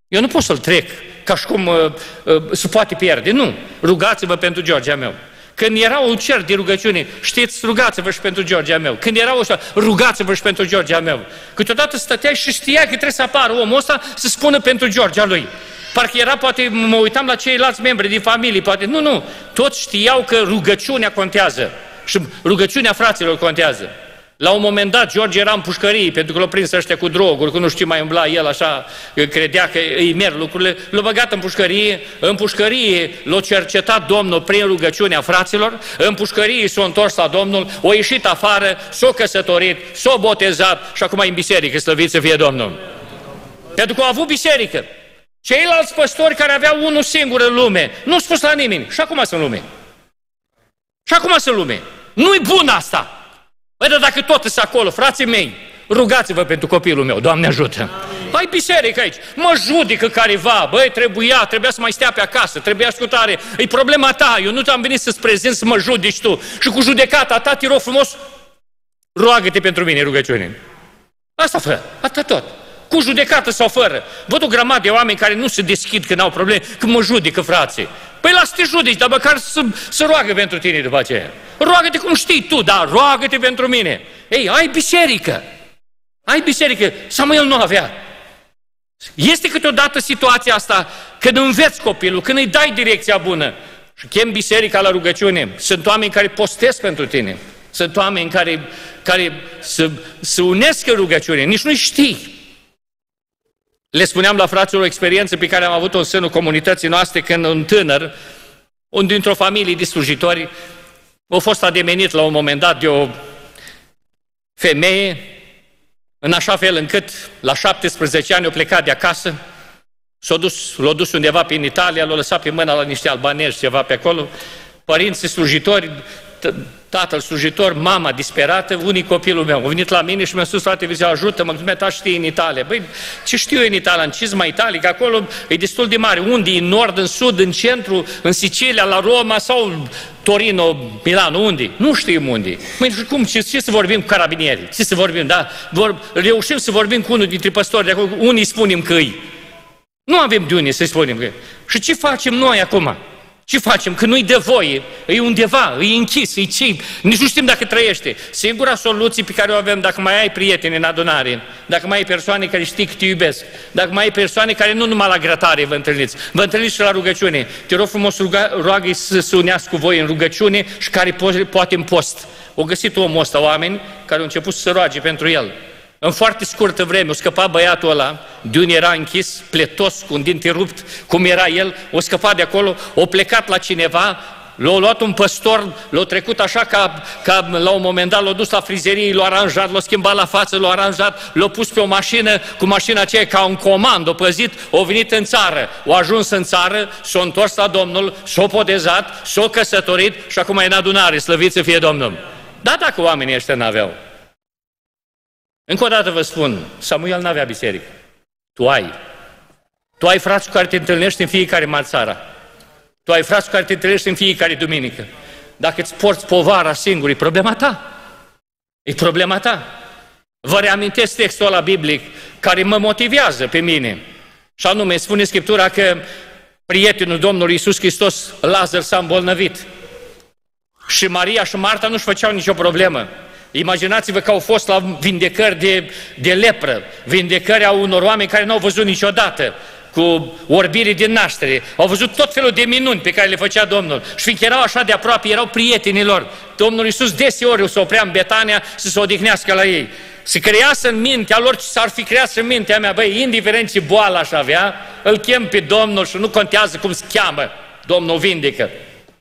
B: Eu nu pot să-l trec ca și cum uh, uh, se poate pierde. Nu. Rugați-vă pentru George meu. Când era un cer de rugăciune, știți, rugați-vă și pentru George meu. Când era o rugați-vă și pentru George meu. Câteodată stăteai și știa că trebuie să apară omul ăsta să spună pentru Georgia lui. Parcă era, poate mă uitam la ceilalți membri din familie, poate, nu, nu, toți știau că rugăciunea contează și rugăciunea fraților contează. La un moment dat, George era în pușcărie, pentru că l-au prins ăștia cu droguri, că nu știu mai umbla el așa, credea că îi merg lucrurile, l-a băgat în pușcărie, în pușcărie l-a cercetat Domnul prin rugăciunea fraților, în pușcărie s-a întors la Domnul, a ieșit afară, s-a căsătorit, s-a botezat și acum e în biserică, slăvit să fie Domnul. Pentru că a avut biserică. Ceilalți păstori care aveau unul singur în lume, nu spus la nimeni, și acum sunt lume. Și acum sunt lume. Nu-i bun asta. Băi, dar dacă tot sunt acolo, frații mei, rugați-vă pentru copilul meu, Doamne ajută. Ai biserică aici, mă judecă careva, băi, trebuia, trebuia să mai stea pe acasă, trebuia scutare, e problema ta, eu nu te-am venit să-ți prezint să mă judeci tu. Și cu judecata ta, te rog frumos, roagă-te pentru mine rugăciune. Asta fă, atât tot. Cu judecată sau fără. Văd o grămadă de oameni care nu se deschid când au probleme, când mă judecă frații. Păi lasă te judeci, dar măcar să, să roagă pentru tine după aceea. Roagă-te cum știi tu, dar roagă-te pentru mine. Ei, ai biserică. Ai biserică. Samuel nu avea. Este câteodată situația asta când înveți copilul, când îi dai direcția bună și chem biserica la rugăciune. Sunt oameni care postesc pentru tine. Sunt oameni care, care se, se unesc în rugăciune. Nici nu știi. Le spuneam la fraților o experiență pe care am avut-o în sânul comunității noastre când un tânăr, un dintr-o familie de slujitori, a fost ademenit la un moment dat de o femeie, în așa fel încât la șaptesprezece ani a plecat de acasă, s-a dus, l-a dus undeva prin Italia, l-a lăsat pe mâna la niște albanezi ceva pe acolo, părinții slujitori, tatăl slujitor, mama disperată, unii copilul meu. Au venit la mine și mi-a spus, frate, Vizeu, ajută-mă, dumneata știi în Italia. Băi, ce știu eu în Italia? În cizma Italică, acolo e destul de mare. Unde? În nord, în sud, în centru, în Sicilia, la Roma sau Torino, Milano, unde? Nu știm unde. Măi, și cum? Ce, ce să vorbim cu carabinierii? Ce să vorbim, da? Vor, reușim să vorbim cu unul dintre păstori de acolo, unii spunem că îi. Nu avem de unde să spunem că îi. Și ce facem noi acum? Ce facem? Că nu-i de voie, e undeva, e închis, e ce, nici nu știm dacă trăiește. Singura soluție pe care o avem, dacă mai ai prieteni în adunare, dacă mai ai persoane care știi că te iubesc, dacă mai ai persoane care nu numai la grătare vă întâlniți, vă întâlniți și la rugăciune, te rog frumos, roagă-i să se unească cu voi în rugăciune și care poate în post. O găsit omul ăsta oameni care au început să se roage pentru el. În foarte scurtă vreme, o scăpat băiatul ăla, de unde era închis, pletos, cu un dinte rupt, cum era el, o scăpat de acolo, o plecat la cineva, l-a luat un păstor, l-a trecut așa ca, ca la un moment dat, l-a dus la frizerie, l-a aranjat, l-a schimbat la față, l-a aranjat, l-a pus pe o mașină, cu mașina aceea ca un comand, o păzit, o venit în țară, o ajuns în țară, s-a întors la Domnul, s-a podezat, s-a căsătorit și acum e în adunare, slăvit să fie Domnul. Da, dacă oamenii ăștia n-aveau. Încă o dată vă spun, Samuel n-avea biserică. Tu ai. Tu ai frați cu care te întâlnești în fiecare marțara. Tu ai frați cu care te întâlnești în fiecare duminică. Dacă îți porți povara singur, e problema ta. E problema ta. Vă reamintesc textul ăla biblic care mă motivează pe mine. Și anume, spune Scriptura că prietenul Domnului Iisus Hristos, Lazar, s-a îmbolnăvit. Și Maria și Marta nu-și făceau nicio problemă. Imaginați-vă că au fost la vindecări de, de lepră, vindecări a unor oameni care nu au văzut niciodată, cu orbire din naștere. Au văzut tot felul de minuni pe care le făcea Domnul. Și fiindcă erau așa de aproape, erau prietenii lor. Domnul Iisus deseori se oprea în Betania să se odihnească la ei. Se crease în mintea lor ce s-ar fi creat în mintea mea. Băi, indiferent ce boală aș avea, îl chem pe Domnul și nu contează cum se cheamă. Domnul vindecă.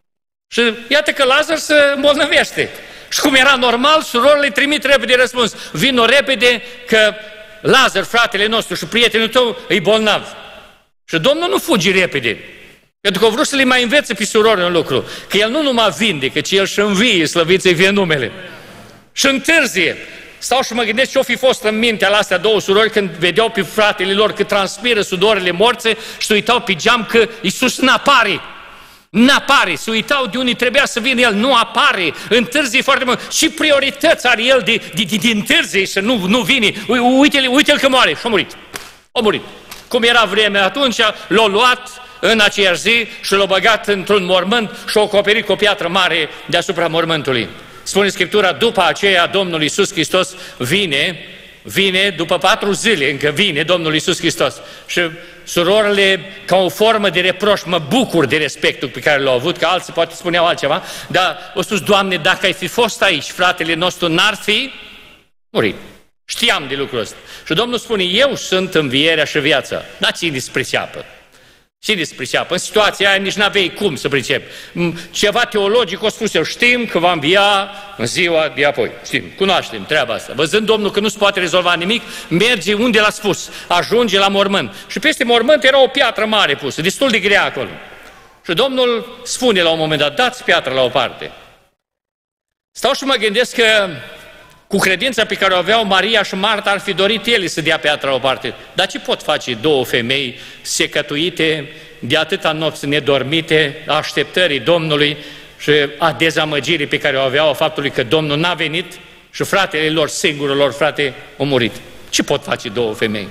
B: Și iată că Lazar se îmbolnăvește. Și cum era normal, surorile trimit repede răspuns. Vino repede că Lazar, fratele nostru și prietenul tău, e bolnav. Și Domnul nu fuge repede. Pentru că a vrut să le mai învețe pe surori un lucru. Că el nu numai vindecă, ci el și învie, slăvit să-i fie numele. Și întârzie. Stau și mă gândesc ce-o fi fost în mintea la astea două surori când vedeau pe fratele lor că transpiră sudorile morțe și se uitau pe geam că Iisus n-apare. N-apare, se uitau de unde trebuia să vină el, nu apare, întârzie foarte mult. Și priorități are el de, de, de, de întârzie și nu, nu vine. Uite-l, uite-l că moare și a murit. A murit. Cum era vremea atunci, l-a luat în aceeași zi și l-a băgat într-un mormânt și a acoperit cu o piatră mare deasupra mormântului. Spune Scriptura, după aceea Domnul Iisus Hristos vine, vine, după patru zile încă vine Domnul Iisus Hristos. Și surorile, ca o formă de reproș, mă bucur de respectul pe care l-au avut, că alții poate spuneau altceva, dar au spus, Doamne, dacă ai fi fost aici, fratele nostru n-ar fi murit. Știam de lucrul ăsta. Și Domnul spune, eu sunt învierea și viața. Dar cine se priceapă? Cine se priceapă? În situația aia nici n-aveai cum să pricep. Ceva teologic o spus eu, știm că va învia în ziua de apoi. Știm, cunoaștem treaba asta. Văzând Domnul că nu se poate rezolva nimic, merge unde l-a spus, ajunge la mormânt. Și peste mormânt era o piatră mare pusă, destul de grea acolo. Și Domnul spune la un moment dat, dați piatra la o parte. Stau și mă gândesc că cu credința pe care o aveau Maria și Marta, ar fi dorit ele să dea piatra la o parte. Dar ce pot face două femei secătuite de atâta nopți nedormite, a așteptării Domnului și a dezamăgirii pe care o aveau, a faptului că Domnul n-a venit și fratele lor, singurul lor frate, a murit. Ce pot face două femei?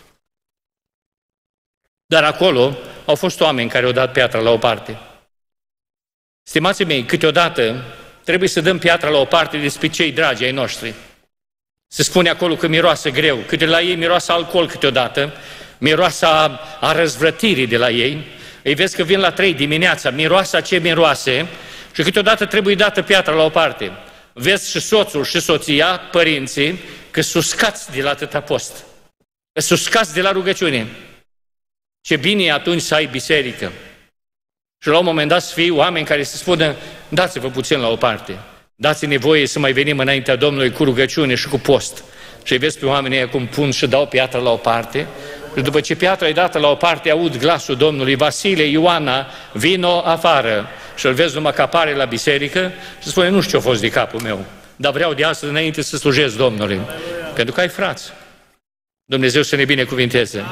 B: Dar acolo au fost oameni care au dat piatra la o parte. Stimații mei, câteodată trebuie să dăm piatra la o parte despre cei dragi ai noștri. Se spune acolo că miroasă greu, câte la ei miroasă alcool câteodată, miroasă a, a răzvrătirii de la ei, îi vezi că vin la trei dimineața, miroasă ce miroase și câteodată trebuie dată piatra la o parte. Vezi și soțul și soția, părinții, că suscați de la atâta post, că suscați de la rugăciune. Ce bine e atunci să ai biserică. Și la un moment dat să fie oameni care să spună, dați-vă puțin la o parte, dați-ne voie să mai venim înaintea Domnului cu rugăciune și cu post. Și vezi pe oamenii ăia cum pun și dau piatra la o parte, și după ce piatra e dată la o parte, aud glasul Domnului, Vasile, Ioana, vino afară. Și îl vezi numai că apare la biserică și spune, nu știu ce a fost de capul meu, dar vreau de astăzi înainte să slujesc Domnului. Pentru că ai frați. Dumnezeu să ne binecuvinteze.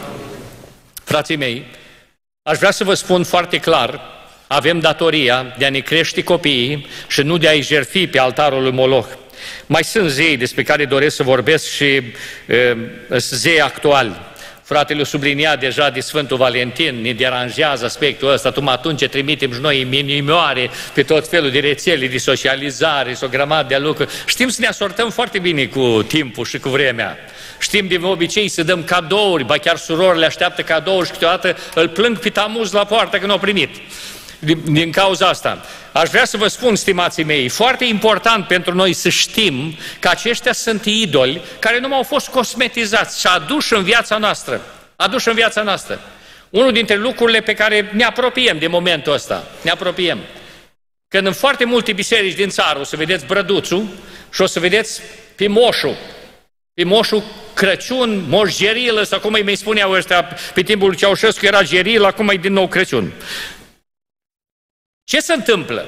B: Frații mei, aș vrea să vă spun foarte clar, avem datoria de a ne crește copiii și nu de a-i jertfi pe altarul lui Moloch. Mai sunt zei despre care doresc să vorbesc și e, zei actuali. Fratele sublinia deja de Sfântul Valentin, ne deranjează aspectul ăsta, tocmai atunci trimitem și noi minimoare pe tot felul de rețele de socializare și o grămadă de lucruri. Știm să ne asortăm foarte bine cu timpul și cu vremea. Știm de obicei să dăm cadouri, ba chiar surorile așteaptă cadouri și câteodată îl plâng pe tamuz la poartă că nu au primit. Din, din cauza asta, aș vrea să vă spun, stimații mei, foarte important pentru noi să știm că aceștia sunt idoli care nu au fost cosmetizați și aduși în viața noastră. Aduși în viața noastră. Unul dintre lucrurile pe care ne apropiem de momentul ăsta, ne apropiem. Când în foarte multe biserici din țară o să vedeți brăduțul și o să vedeți pe moșul, pe moșul Crăciun, moș Gerilă, sau cum îi mai spuneau ăștia, pe timpul lui Ceaușescu era Gerilă, acum e din nou Crăciun. Ce se întâmplă?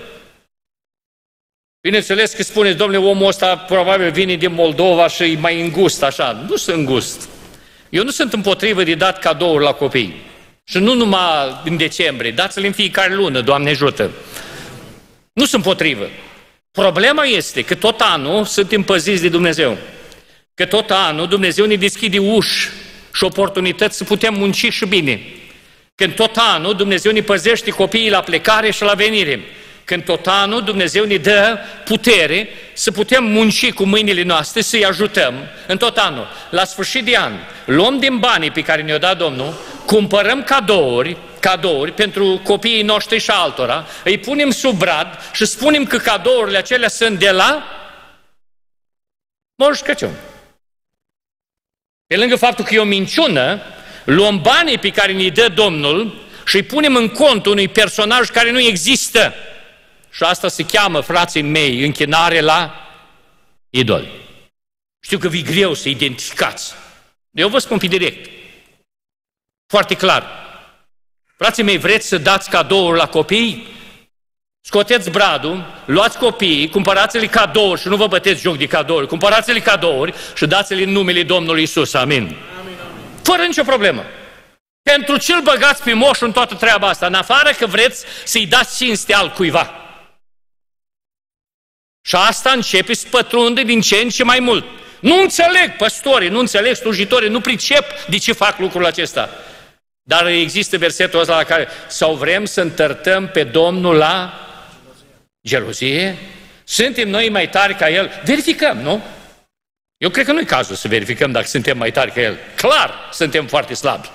B: Bineînțeles că spuneți, domnule, omul ăsta probabil vine din Moldova și e mai îngust, așa. Nu sunt îngust. Eu nu sunt împotrivă de dat cadouri la copii. Și nu numai în decembrie, dați-le în fiecare lună, Doamne ajută. Nu sunt împotrivă. Problema este că tot anul suntem păziți de Dumnezeu. Că tot anul Dumnezeu ne deschide uși și oportunități să putem munci și bine. Când tot anul Dumnezeu ne păzește copiii la plecare și la venire. Când tot anul Dumnezeu ne dă putere să putem munci cu mâinile noastre, să-i ajutăm în tot anul. La sfârșit de an, luăm din banii pe care ne-o dat Domnul, cumpărăm cadouri, cadouri pentru copiii noștri și altora, îi punem sub brad și spunem că cadourile acelea sunt de la Moș Crăciun. Pe lângă faptul că e o minciună, luăm banii pe care ne-i dă Domnul și îi punem în cont unui personaj care nu există. Și asta se cheamă, frații mei, închinare la idoli. Știu că vi greu să identificați. Eu vă spun pe direct. Foarte clar. Frații mei, vreți să dați cadouri la copii? Scoteți bradul, luați copiii, cumpărați-le cadouri și nu vă băteți joc de cadouri, cumpărați-le cadouri și dați-le în numele Domnului Iisus. Amin. Amin, amin. Fără nicio problemă. Pentru ce îl băgați pe moș în toată treaba asta? În afară că vreți să-i dați cinste altcuiva. Și asta începe să pătrunde din ce în ce mai mult. Nu înțeleg păstorii, nu înțeleg slujitorii, nu pricep de ce fac lucrul acesta. Dar există versetul ăsta la care, sau vrem să întărtăm pe Domnul la gelozie? Suntem noi mai tari ca El? Verificăm, nu? Eu cred că nu e cazul să verificăm dacă suntem mai tari ca El. Clar, suntem foarte slabi.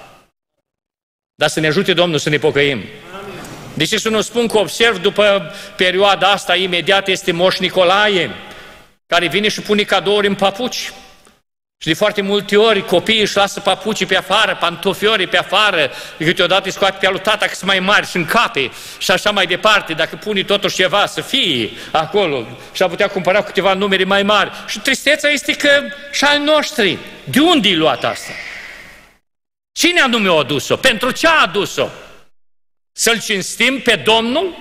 B: Dar să ne ajute Domnul să ne pocăim. De ce să nu spun că observ după perioada asta imediat este Moș Nicolae, care vine și pune cadouri în papuci. Și de foarte multe ori copiii își lasă papucii pe afară, pantofiorii pe afară, câteodată îi scoate pe alu tata că sunt mai mari și încape și așa mai departe, dacă pune totuși ceva să fie acolo și a putea cumpăra câteva numere mai mari. Și tristețea este că și al noștri, de unde i-a luat asta? Cine anume a adus-o? Pentru ce a adus-o? Să-L cinstim pe Domnul?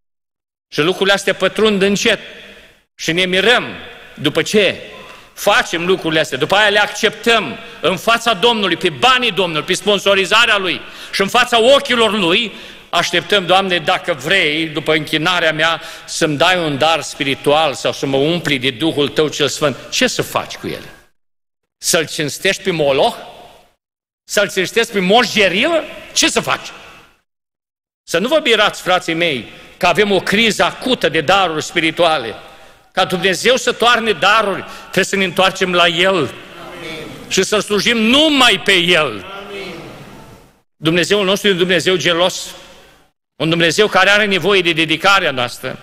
B: Și lucrurile astea pătrund încet și ne mirăm după ce facem lucrurile astea, după aia le acceptăm în fața Domnului, pe banii Domnului, pe sponsorizarea Lui și în fața ochilor Lui, așteptăm, Doamne, dacă vrei, după închinarea mea, să-mi dai un dar spiritual sau să mă umpli de Duhul Tău cel Sfânt. Ce să faci cu ele? Să-L cinstești pe Moloch? Să-L cinstești pe Moș Gerilă? Ce să faci? Să nu vă mirați, frații mei, că avem o criză acută de daruri spirituale. Ca Dumnezeu să toarne daruri, trebuie să ne întoarcem la El. Amin. Și să slujim numai pe El. Amin. Dumnezeul nostru e un Dumnezeu gelos, un Dumnezeu care are nevoie de dedicarea noastră.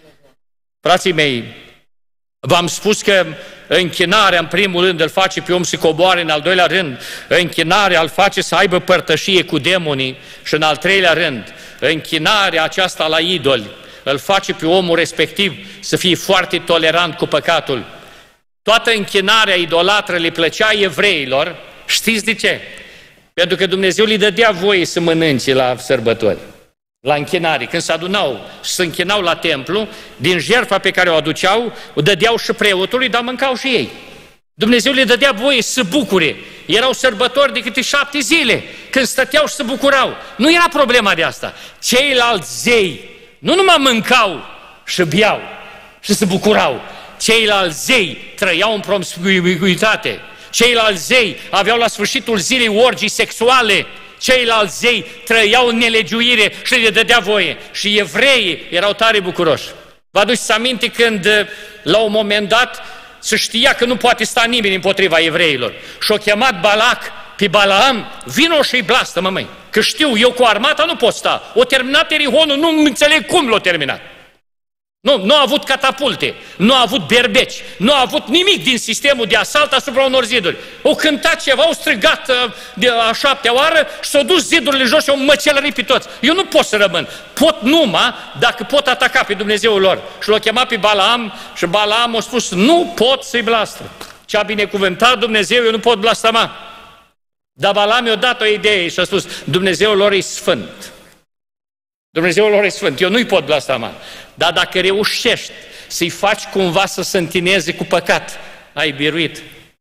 B: Frații mei, v-am spus că închinarea în primul rând îl face pe om să coboare, în al doilea rând închinarea îl face să aibă părtășie cu demonii și în al treilea rând închinarea aceasta la idoli îl face pe omul respectiv să fie foarte tolerant cu păcatul. Toată închinarea idolatră le plăcea evreilor. Știți de ce? Pentru că Dumnezeu le dădea voie să mănânce la sărbători, la închinare. Când se adunau și se închinau la templu, din jertfa pe care o aduceau, o dădeau și preotului, dar mâncau și ei. Dumnezeu le dădea voie să bucure. Erau sărbători de câte șapte zile, când stăteau și se bucurau. Nu era problema de asta. Ceilalți zei nu numai mâncau și beau și se bucurau, ceilalți zei trăiau în promiscuitate, ceilalți zei aveau la sfârșitul zilei orgii sexuale, ceilalți zei trăiau în nelegiuire și le dădea voie. Și evreii erau tare bucuroși. Vă aduceți aminte când la un moment dat se știa că nu poate sta nimeni împotriva evreilor și-o chemat Balac pe Balaam, vino și-i blastă, mă măi, că știu, eu cu armata nu pot sta. O terminat Erihonul, nu înțeleg cum l-a terminat. Nu, nu a avut catapulte, nu a avut berbeci, nu a avut nimic din sistemul de asalt asupra unor ziduri. O cântat ceva, o strigat de a șaptea oară și s-au dus zidurile jos și au măcelărit pe toți. Eu nu pot să rămân. Pot numai dacă pot ataca pe Dumnezeul lor. Și l-a chemat pe Balaam și Balaam a spus, nu pot să-i blastă. Ce-a binecuvântat Dumnezeu, eu nu pot blastama. Dar Balaam i-a dat o idee și a spus, Dumnezeul lor e sfânt. Dumnezeul lor e sfânt, eu nu-i pot blastama. Dar dacă reușești să-i faci cumva să se întineze cu păcat, ai biruit.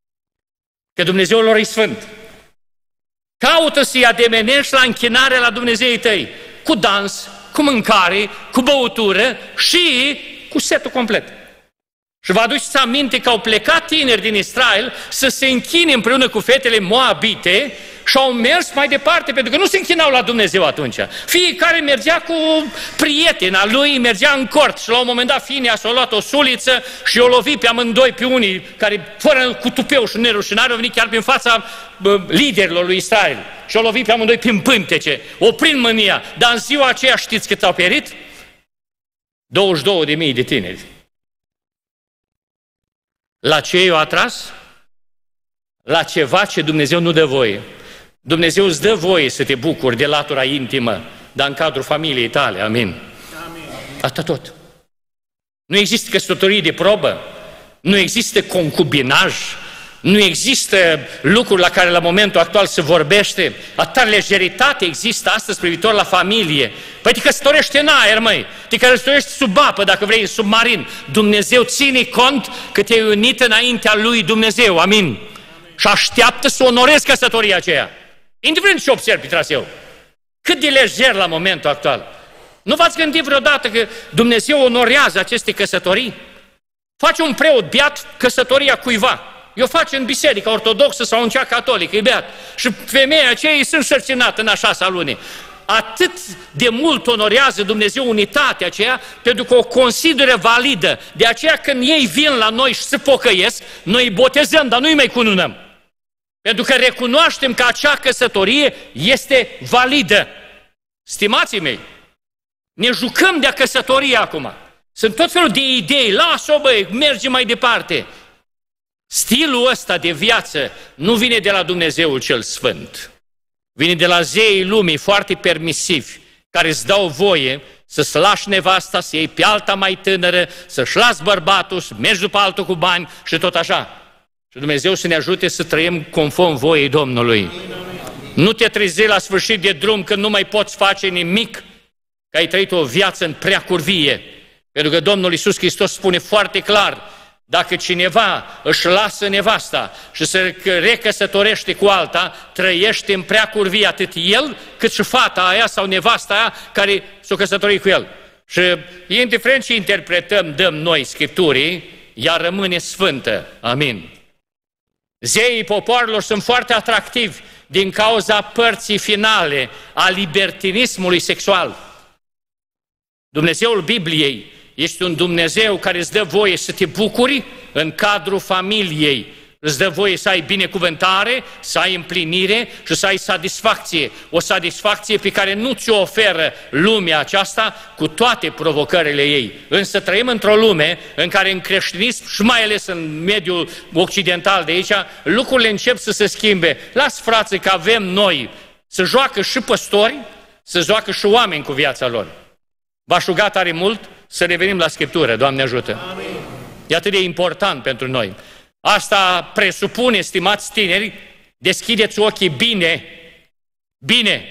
B: Că Dumnezeul lor e sfânt. Caută să-i ademenești la închinarea la Dumnezeii tăi, cu dans, cu mâncare, cu băutură și cu setul complet. Și vă aduceți aminte că au plecat tineri din Israel să se închine împreună cu fetele moabite și au mers mai departe, pentru că nu se închinau la Dumnezeu atunci. Fiecare mergea cu prietena lui, mergea în cort și la un moment dat Finea s-a luat o suliță și o lovi pe amândoi, pe unii care, fără cu tupeu și nerușinare, au venit chiar prin fața bă, liderilor lui Israel și o lovi pe amândoi prin pântece, oprind mânia. Dar în ziua aceea știți cât au pierit? douăzeci și două de mii de tineri. La ce i-a atras? La ceva ce Dumnezeu nu dă voie. Dumnezeu îți dă voie să te bucuri de latura intimă, dar în cadrul familiei tale. Amin. Amin. Atât tot. Nu există căsătorie de probă, nu există concubinaj, nu există lucruri la care la momentul actual se vorbește. Atâta lejeritate există astăzi privitor la familie. Păi te căsătorește în aer, măi, te căsătorești sub apă, dacă vrei, în submarin. Dumnezeu ține cont că te-ai unit înaintea lui Dumnezeu. Amin. Amin. Și așteaptă să onorezi căsătoria aceea. Indiferent ce observi pe traseu. Cât de lejer la momentul actual. Nu v-ați gândit vreodată că Dumnezeu onorează aceste căsătorii? Face un preot beat căsătoria cuiva. Eu fac în biserica ortodoxă sau în cea catolică, e beat. Și femeia aceea ei sunt sărcinată în a șasea luni. Atât de mult onorează Dumnezeu unitatea aceea, pentru că o consideră validă. De aceea când ei vin la noi și se pocăiesc, noi îi botezăm, dar nu îi mai cununăm. Pentru că recunoaștem că acea căsătorie este validă. Stimații mei, ne jucăm de-a căsătorie acum. Sunt tot felul de idei, lasă-o băi, merge mai departe. Stilul ăsta de viață nu vine de la Dumnezeul cel Sfânt. Vine de la zeii lumii foarte permisivi, care îți dau voie să-ți lași nevasta, să iei pe alta mai tânără, să-și las bărbatul, să mergi după altul cu bani și tot așa. Și Dumnezeu să ne ajute să trăim conform voiei Domnului. Nu te trezi la sfârșit de drum când nu mai poți face nimic, că ai trăit o viață în prea curvie. Pentru că Domnul Iisus Hristos spune foarte clar, dacă cineva își lasă nevasta și se recăsătorește cu alta, trăiește în prea curvie atât el, cât și fata aia sau nevasta aia care s-o căsătorit cu el. Și indiferent ce interpretăm, dăm noi Scripturii, ea rămâne sfântă. Amin. Zeii popoarelor sunt foarte atractivi din cauza părții finale a libertinismului sexual. Dumnezeul Bibliei este un Dumnezeu care îți dă voie să te bucuri în cadrul familiei. Îți dă voie să ai binecuvântare, să ai împlinire și să ai satisfacție. O satisfacție pe care nu ți-o oferă lumea aceasta cu toate provocările ei. Însă trăim într-o lume în care în creștinism și mai ales în mediul occidental de aici, lucrurile încep să se schimbe. Las, frații, că avem noi să joacă și păstori, să joacă și oameni cu viața lor. V-aș ruga tare mult să revenim la Scriptură, Doamne ajută! Amin. E atât de important pentru noi. Asta presupune, stimați tineri, deschideți ochii bine, bine.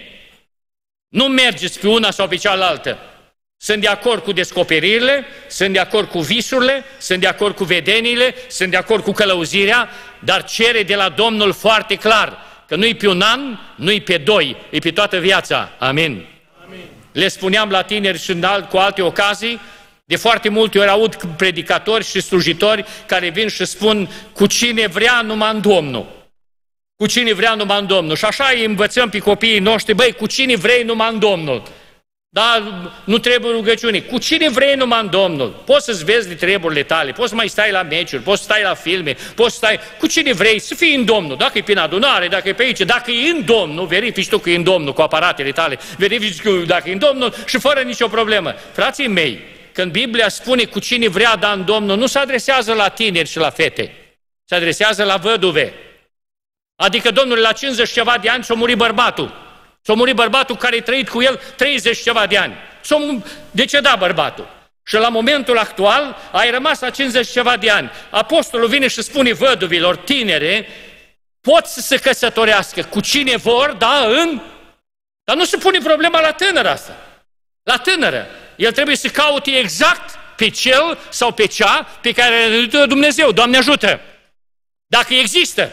B: Nu mergeți pe una sau pe cealaltă. Sunt de acord cu descoperirile, sunt de acord cu visurile, sunt de acord cu vedeniile, sunt de acord cu călăuzirea, dar cere de la Domnul foarte clar că nu-i pe un an, nu-i pe doi, e pe toată viața. Amin. Amin. Le spuneam la tineri și în alt, cu alte ocazii, de foarte multe ori aud predicatori și slujitori care vin și spun cu cine vrea numai în Domnul. Cu cine vrea numai în Domnul. Și așa îi învățăm pe copiii noștri, băi, cu cine vrei numai în Domnul. Dar nu trebuie rugăciune. Cu cine vrei numai în Domnul. Poți să-ți vezi de treburile tale, poți să mai stai la meciuri, poți să stai la filme, poți să stai cu cine vrei să fii în Domnul. Dacă e prin adunare, dacă e pe aici, dacă e în Domnul, verifici tu că e în Domnul cu aparatele tale, verifici că dacă e în Domnul și fără nicio problemă. Frații mei, când Biblia spune cu cine vrea da în Domnul, nu se adresează la tineri și la fete, se adresează la văduve. Adică, Domnule, la cincizeci ceva de ani s-a murit bărbatul. S-a murit bărbatul care a trăit cu el treizeci ceva de ani. S-a decedat bărbatul. Și la momentul actual ai rămas la cincizeci ceva de ani. Apostolul vine și spune văduvilor tinere, pot să se căsătorească cu cine vor, da, în... Dar nu se pune problema la tânără asta. La tânără. El trebuie să caute exact pe cel sau pe cea pe care Dumnezeu, Doamne ajută. Dacă există.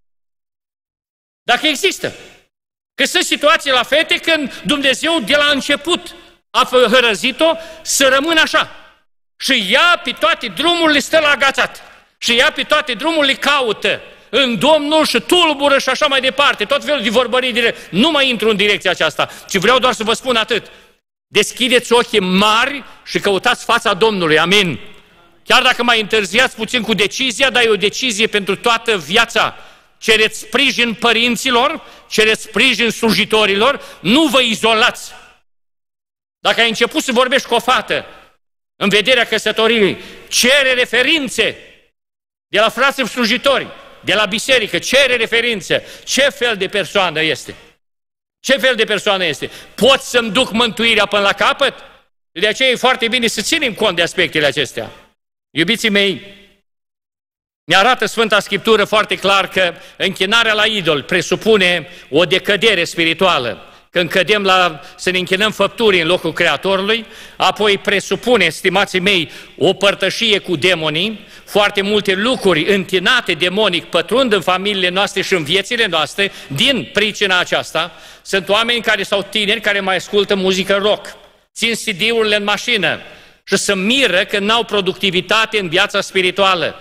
B: Dacă există. Că sunt situații la fete când Dumnezeu de la început a hărăzit-o să rămână așa. Și ea pe toate drumurile stă la agațat. Și ea pe toate drumurile caută în Domnul și tulbură și așa mai departe. Tot felul de vorbării direct. Nu mai intru în direcția aceasta, ci vreau doar să vă spun atât. Deschideți ochii mari și căutați fața Domnului. Amin. Chiar dacă mai întârziați puțin cu decizia, dar e o decizie pentru toată viața. Cereți sprijin părinților, cereți sprijin slujitorilor, nu vă izolați. Dacă ai început să vorbești cu o fată în vederea căsătoriei, cere referințe de la frații slujitori, de la biserică, cere referințe. Ce fel de persoană este? Ce fel de persoană este? Pot să-mi duc mântuirea până la capăt? De aceea e foarte bine să ținem cont de aspectele acestea. Iubiții mei, ne arată Sfânta Scriptură foarte clar că închinarea la idol presupune o decădere spirituală. Când cădem la, să ne închinăm făpturii în locul Creatorului, apoi presupune, stimații mei, o părtășie cu demonii, foarte multe lucruri întinate demonic pătrund în familiile noastre și în viețile noastre din pricina aceasta. Sunt oameni care sau tineri care mai ascultă muzică rock, țin C D-urile în mașină și se miră că n-au productivitate în viața spirituală.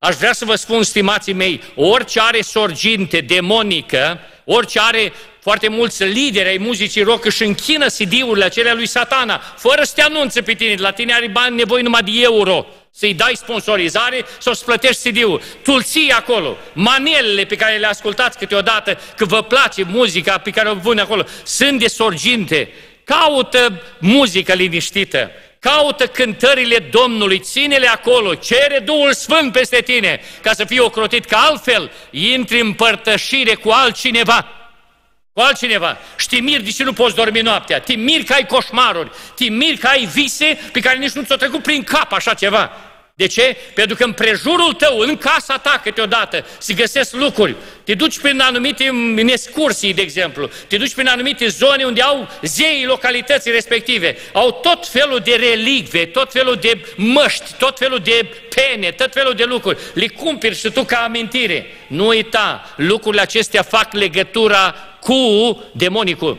B: Aș vrea să vă spun, stimații mei, orice are sorginte demonică, orice are foarte mulți lideri ai muzicii rock își închină C D-urile acelea lui Satana, fără să te anunțe pe tine. La tine are bani nevoie numai de euro, să-i dai sponsorizare sau să plătești C D-ul. Tu îl ții acolo. Manelele pe care le ascultați câteodată, că vă place muzica pe care o pun acolo, sunt de sorginte. Caută muzică liniștită. Caută cântările Domnului, ține-le acolo, cere Duhul Sfânt peste tine, ca să fii ocrotit, că altfel intri în părtășire cu altcineva. Cu altcineva. Și te miri de ce nu poți dormi noaptea. Te miri că ai coșmaruri. Te miri că ai vise pe care nici nu ți-o trecut prin cap așa ceva. De ce? Pentru că în prejurul tău, în casa ta câteodată, se găsesc lucruri. Te duci prin anumite în excursii, de exemplu. Te duci prin anumite zone unde au zeii localității respective. Au tot felul de relicve, tot felul de măști, tot felul de pene, tot felul de lucruri. Le cumperi și tu ca amintire. Nu uita, lucrurile acestea fac legătura cu demonicul.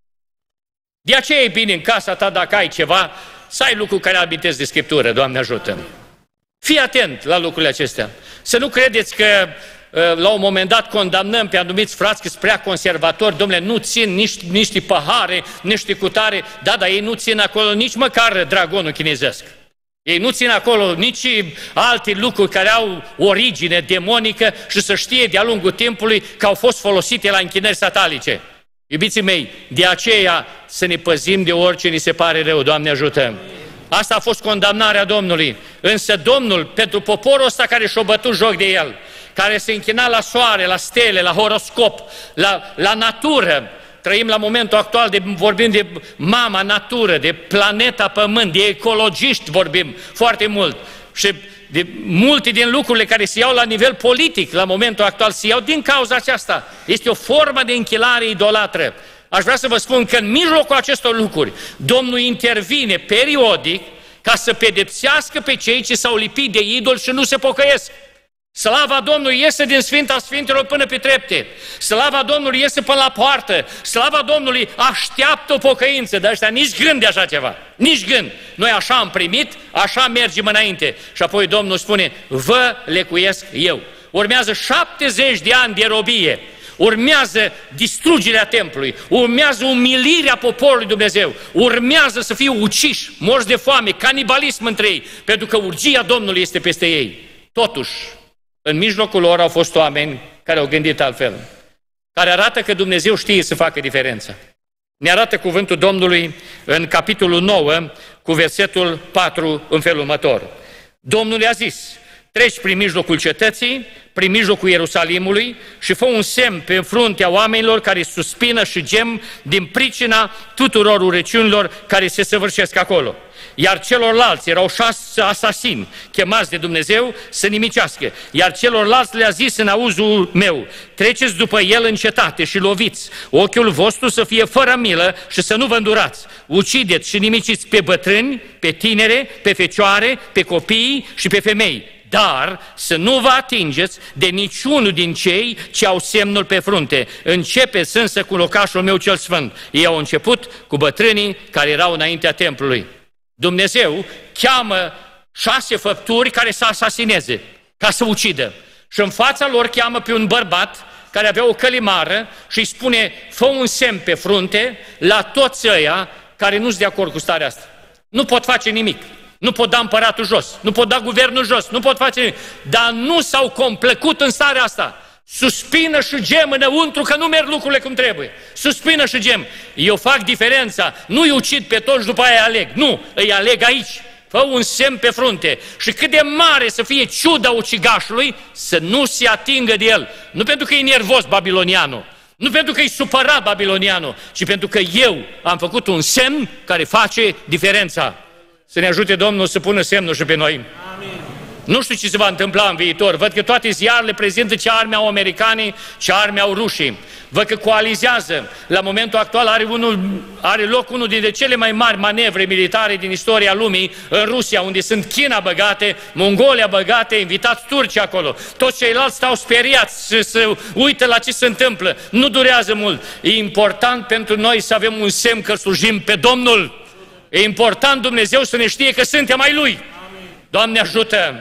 B: De aceea e bine în casa ta, dacă ai ceva, să ai lucruri care amintesc de Scriptură, Doamne ajută. Fii atent la lucrurile acestea. Să nu credeți că la un moment dat condamnăm pe anumiți frați că sunt prea conservatori, domnule, nu țin nici, niște pahare, niște cutare, da, dar ei nu țin acolo nici măcar dragonul chinezesc. Ei nu țin acolo nici alte lucruri care au origine demonică și să știe de-a lungul timpului că au fost folosite la închinări satanice. Iubiții mei, de aceea să ne păzim de orice ni se pare rău, Doamne ajută! Asta a fost condamnarea Domnului. Însă Domnul, pentru poporul ăsta care și-a bătut joc de el, care se închina la soare, la stele, la horoscop, la, la natură, trăim la momentul actual, de, vorbim de mama natură, de planeta Pământ, de ecologiști vorbim foarte mult. Și de multe din lucrurile care se iau la nivel politic, la momentul actual, se iau din cauza aceasta. Este o formă de închinare idolatră. Aș vrea să vă spun că în mijlocul acestor lucruri, Domnul intervine periodic ca să pedepsească pe cei ce s-au lipit de idol și nu se pocăiesc. Slava Domnului iese din Sfânta Sfintelor până pe trepte. Slava Domnului iese până la poartă. Slava Domnului așteaptă o pocăință. Dar ăștia nici gând de așa ceva. Nici gând. Noi așa am primit, așa mergem înainte. Și apoi Domnul spune, vă lecuiesc eu. Urmează șaptezeci de ani de robie. Urmează distrugerea templului, urmează umilirea poporului Dumnezeu, urmează să fie uciși, morți de foame, canibalism între ei, pentru că urgia Domnului este peste ei. Totuși, în mijlocul lor au fost oameni care au gândit altfel, care arată că Dumnezeu știe să facă diferența. Ne arată cuvântul Domnului în capitolul nouă, cu versetul patru, în felul următor. Domnul i-a zis, treci prin mijlocul cetății, prin mijlocul Ierusalimului și fă un semn pe fruntea oamenilor care suspină și gem din pricina tuturor urăciunilor care se săvârșesc acolo. Iar celorlalți erau șase asasini chemați de Dumnezeu să nimicească. Iar celorlalți le-a zis în auzul meu, treceți după el în cetate și loviți, ochiul vostru să fie fără milă și să nu vă îndurați. Ucideți și nimiciți pe bătrâni, pe tinere, pe fecioare, pe copii și pe femei. Dar să nu vă atingeți de niciunul din cei ce au semnul pe frunte. Începeți însă cu locașul meu cel sfânt. Ei au început cu bătrânii care erau înaintea templului. Dumnezeu cheamă șase făpturi care să asasineze, ca să ucidă. Și în fața lor cheamă pe un bărbat care avea o călimară și îi spune, fă un semn pe frunte la toți ăia care nu sunt de acord cu starea asta. Nu pot face nimic. Nu pot da împăratul jos, nu pot da guvernul jos, nu pot face nimic. Dar nu s-au complăcut în starea asta. Suspină și gem înăuntru că nu merg lucrurile cum trebuie. Suspină și gem. Eu fac diferența. Nu îi ucid pe toți, după aia aleg. Nu, îi aleg aici. Fă un semn pe frunte. Și cât de mare să fie ciuda ucigașului, să nu se atingă de el. Nu pentru că e nervos babilonianul, nu pentru că e supărat babilonianul, ci pentru că eu am făcut un semn care face diferența. Să ne ajute Domnul să pună semnul și pe noi. Amin. Nu știu ce se va întâmpla în viitor. Văd că toate ziarele prezintă ce arme au americanii, ce arme au rușii. Văd că coalizează. La momentul actual are, unul, are loc unul dintre cele mai mari manevre militare din istoria lumii în Rusia, unde sunt China băgate, Mongolia băgate, invitați turci acolo. Toți ceilalți stau speriați și se uită la ce se întâmplă. Nu durează mult. E important pentru noi să avem un semn că slujim pe Domnul. E important Dumnezeu să ne știe că suntem ai Lui. Amin. Doamne ajută! Amin.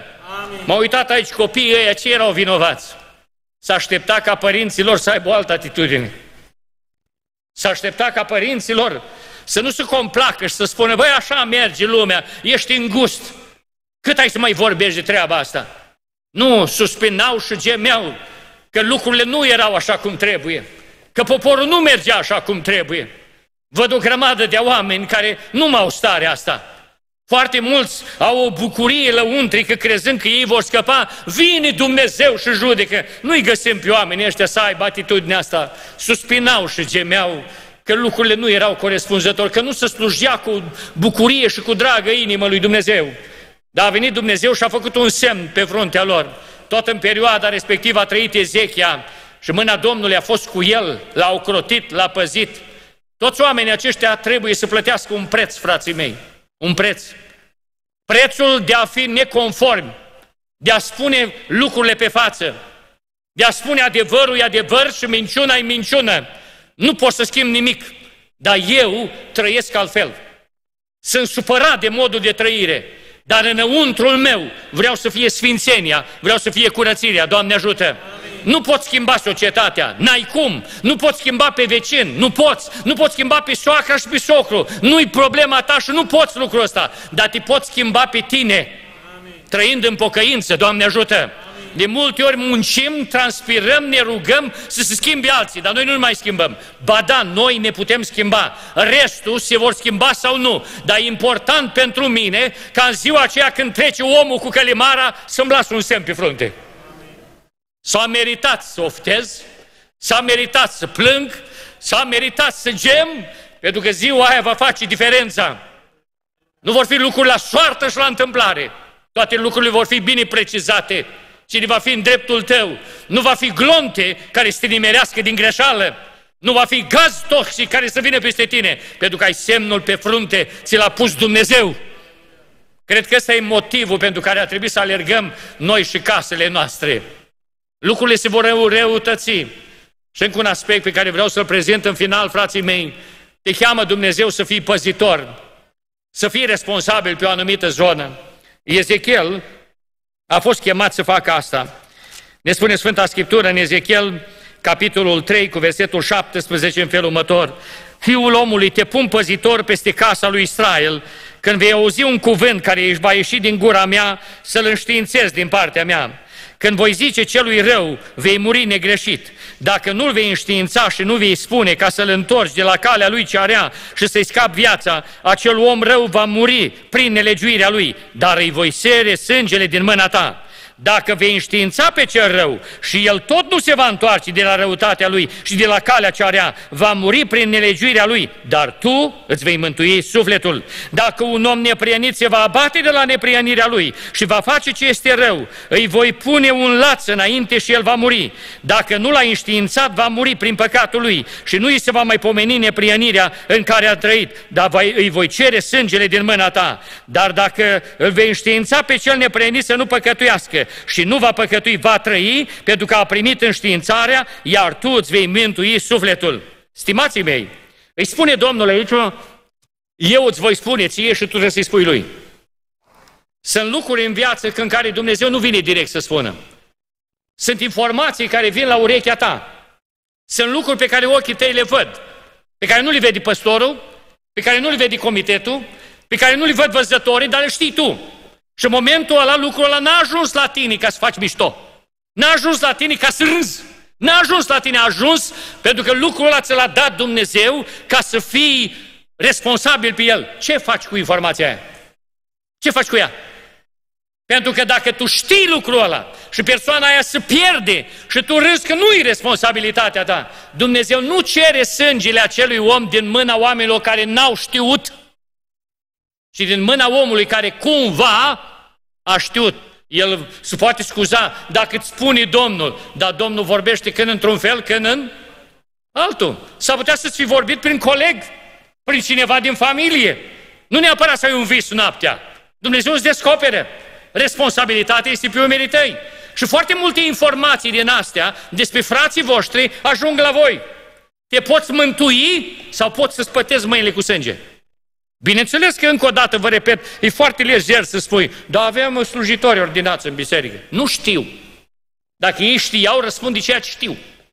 B: M-au uitat aici copiii ăia, ce erau vinovați? S-a aștepta ca părinții lor să aibă o altă atitudine. S-a aștepta ca părinții lor să nu se complacă și să spună, băi, așa merge lumea, ești îngust. Cât ai să mai vorbești de treaba asta? Nu, suspinau și gemeau că lucrurile nu erau așa cum trebuie, că poporul nu mergea așa cum trebuie. Văd o grămadă de oameni care nu mai au starea asta. Foarte mulți au o bucurie lăuntrică crezând că ei vor scăpa. Vine Dumnezeu și judecă. Nu-i găsim pe oamenii ăștia să aibă atitudinea asta. Suspinau și gemeau că lucrurile nu erau corespunzători, că nu se slujea cu bucurie și cu dragă inimă lui Dumnezeu. Dar a venit Dumnezeu și a făcut un semn pe fruntea lor. Tot în perioada respectivă a trăit Ezechia și mâna Domnului a fost cu el, l-a ocrotit, l-a păzit. Toți oamenii aceștia trebuie să plătească un preț, frații mei, un preț. Prețul de a fi neconform, de a spune lucrurile pe față, de a spune adevărul e adevăr și minciuna e minciună. Nu pot să schimb nimic, dar eu trăiesc altfel. Sunt supărat de modul de trăire, dar înăuntrul meu vreau să fie sfințenia, vreau să fie curățirea. Doamne ajută! Amin. Nu poți schimba societatea, n-ai cum. Nu poți schimba pe vecin, nu poți. Nu poți schimba pe soacra și pe socru. Nu-i problema ta și nu poți lucrul ăsta. Dar te poți schimba pe tine, Amin. Trăind în pocăință. Doamne ajută! Amin. De multe ori muncim, transpirăm, ne rugăm să se schimbe alții, dar noi nu mai schimbăm. Ba da, noi ne putem schimba. Restul se vor schimba sau nu. Dar e important pentru mine ca în ziua aceea când trece omul cu călimara să-mi las un semn pe frunte. S-a meritat să oftez, s-a meritat să plâng, s-a meritat să gem, pentru că ziua aia va face diferența. Nu vor fi lucruri la soartă și la întâmplare. Toate lucrurile vor fi bine precizate. Cine va fi în dreptul tău, nu va fi glonte care să te nimerească din greșeală, nu va fi gaz toxic care să vină peste tine, pentru că ai semnul pe frunte, ți l-a pus Dumnezeu. Cred că ăsta e motivul pentru care a trebuit să alergăm noi și casele noastre. Lucrurile se vor rău, răutăți. Și încă un aspect pe care vreau să-l prezint în final, frații mei, te cheamă Dumnezeu să fii păzitor, să fii responsabil pe o anumită zonă. Ezechiel a fost chemat să facă asta. Ne spune Sfânta Scriptură în Ezechiel, capitolul trei, cu versetul șaptesprezece, în felul următor. Fiul omului, te pun păzitor peste casa lui Israel, când vei auzi un cuvânt care își va ieși din gura mea, să-l înștiințezi din partea mea. Când voi zice celui rău, vei muri negreșit. Dacă nu-l vei înștiința și nu vei spune ca să-l întorci de la calea lui cea rea și să-i scapi viața, acel om rău va muri prin nelegiuirea lui, dar îi voi sere sângele din mâna ta. Dacă vei înștiința pe cel rău și el tot nu se va întoarce de la răutatea lui și de la calea cea rea, va muri prin nelegiuirea lui, dar tu îți vei mântui sufletul. Dacă un om neprienit se va abate de la neprienirea lui și va face ce este rău, îi voi pune un laț înainte și el va muri. Dacă nu l-a înștiințat, va muri prin păcatul lui și nu îi se va mai pomeni neprienirea în care a trăit, dar îi voi cere sângele din mâna ta. Dar dacă îl vei înștiința pe cel neprienit să nu păcătuiască și nu va păcătui, va trăi, pentru că a primit înștiințarea, iar tu îți vei mântui sufletul. Stimații mei, îi spune Domnul aici, eu îți voi spune ție și tu trebuie să-i spui lui. Sunt lucruri în viață în care Dumnezeu nu vine direct să spună. Sunt informații care vin la urechea ta. Sunt lucruri pe care ochii tăi le văd, pe care nu le vede păstorul, pe care nu le vede comitetul, pe care nu le văd văzătorii, dar le știi tu. Și în momentul ăla, lucrul ăla n-a ajuns la tine ca să faci mișto. N-a ajuns la tine ca să râzi. N-a ajuns la tine, a ajuns pentru că lucrul ăla ți l-a dat Dumnezeu ca să fii responsabil pe el. Ce faci cu informația aia? Ce faci cu ea? Pentru că dacă tu știi lucrul ăla și persoana aia se pierde și tu râzi că nu-i responsabilitatea ta, Dumnezeu nu cere sângele acelui om din mâna oamenilor care n-au știut, și din mâna omului care cumva a știut. El se poate scuza dacă îți spune Domnul, dar Domnul vorbește când într-un fel, când în altul. S-ar putea să-ți fi vorbit prin coleg, prin cineva din familie. Nu neapărat să ai un vis noaptea. Dumnezeu îți descoperă. Responsabilitatea este pe umerii tăi. Și foarte multe informații din astea despre frații voștri ajung la voi. Te poți mântui sau poți să-ți pătezi mâinile cu sânge. Bineînțeles că, încă o dată, vă repet, e foarte lejer să spui, dar avem slujitori ordinați în biserică. Nu știu. Dacă ei știau, răspund de ceea ce știu.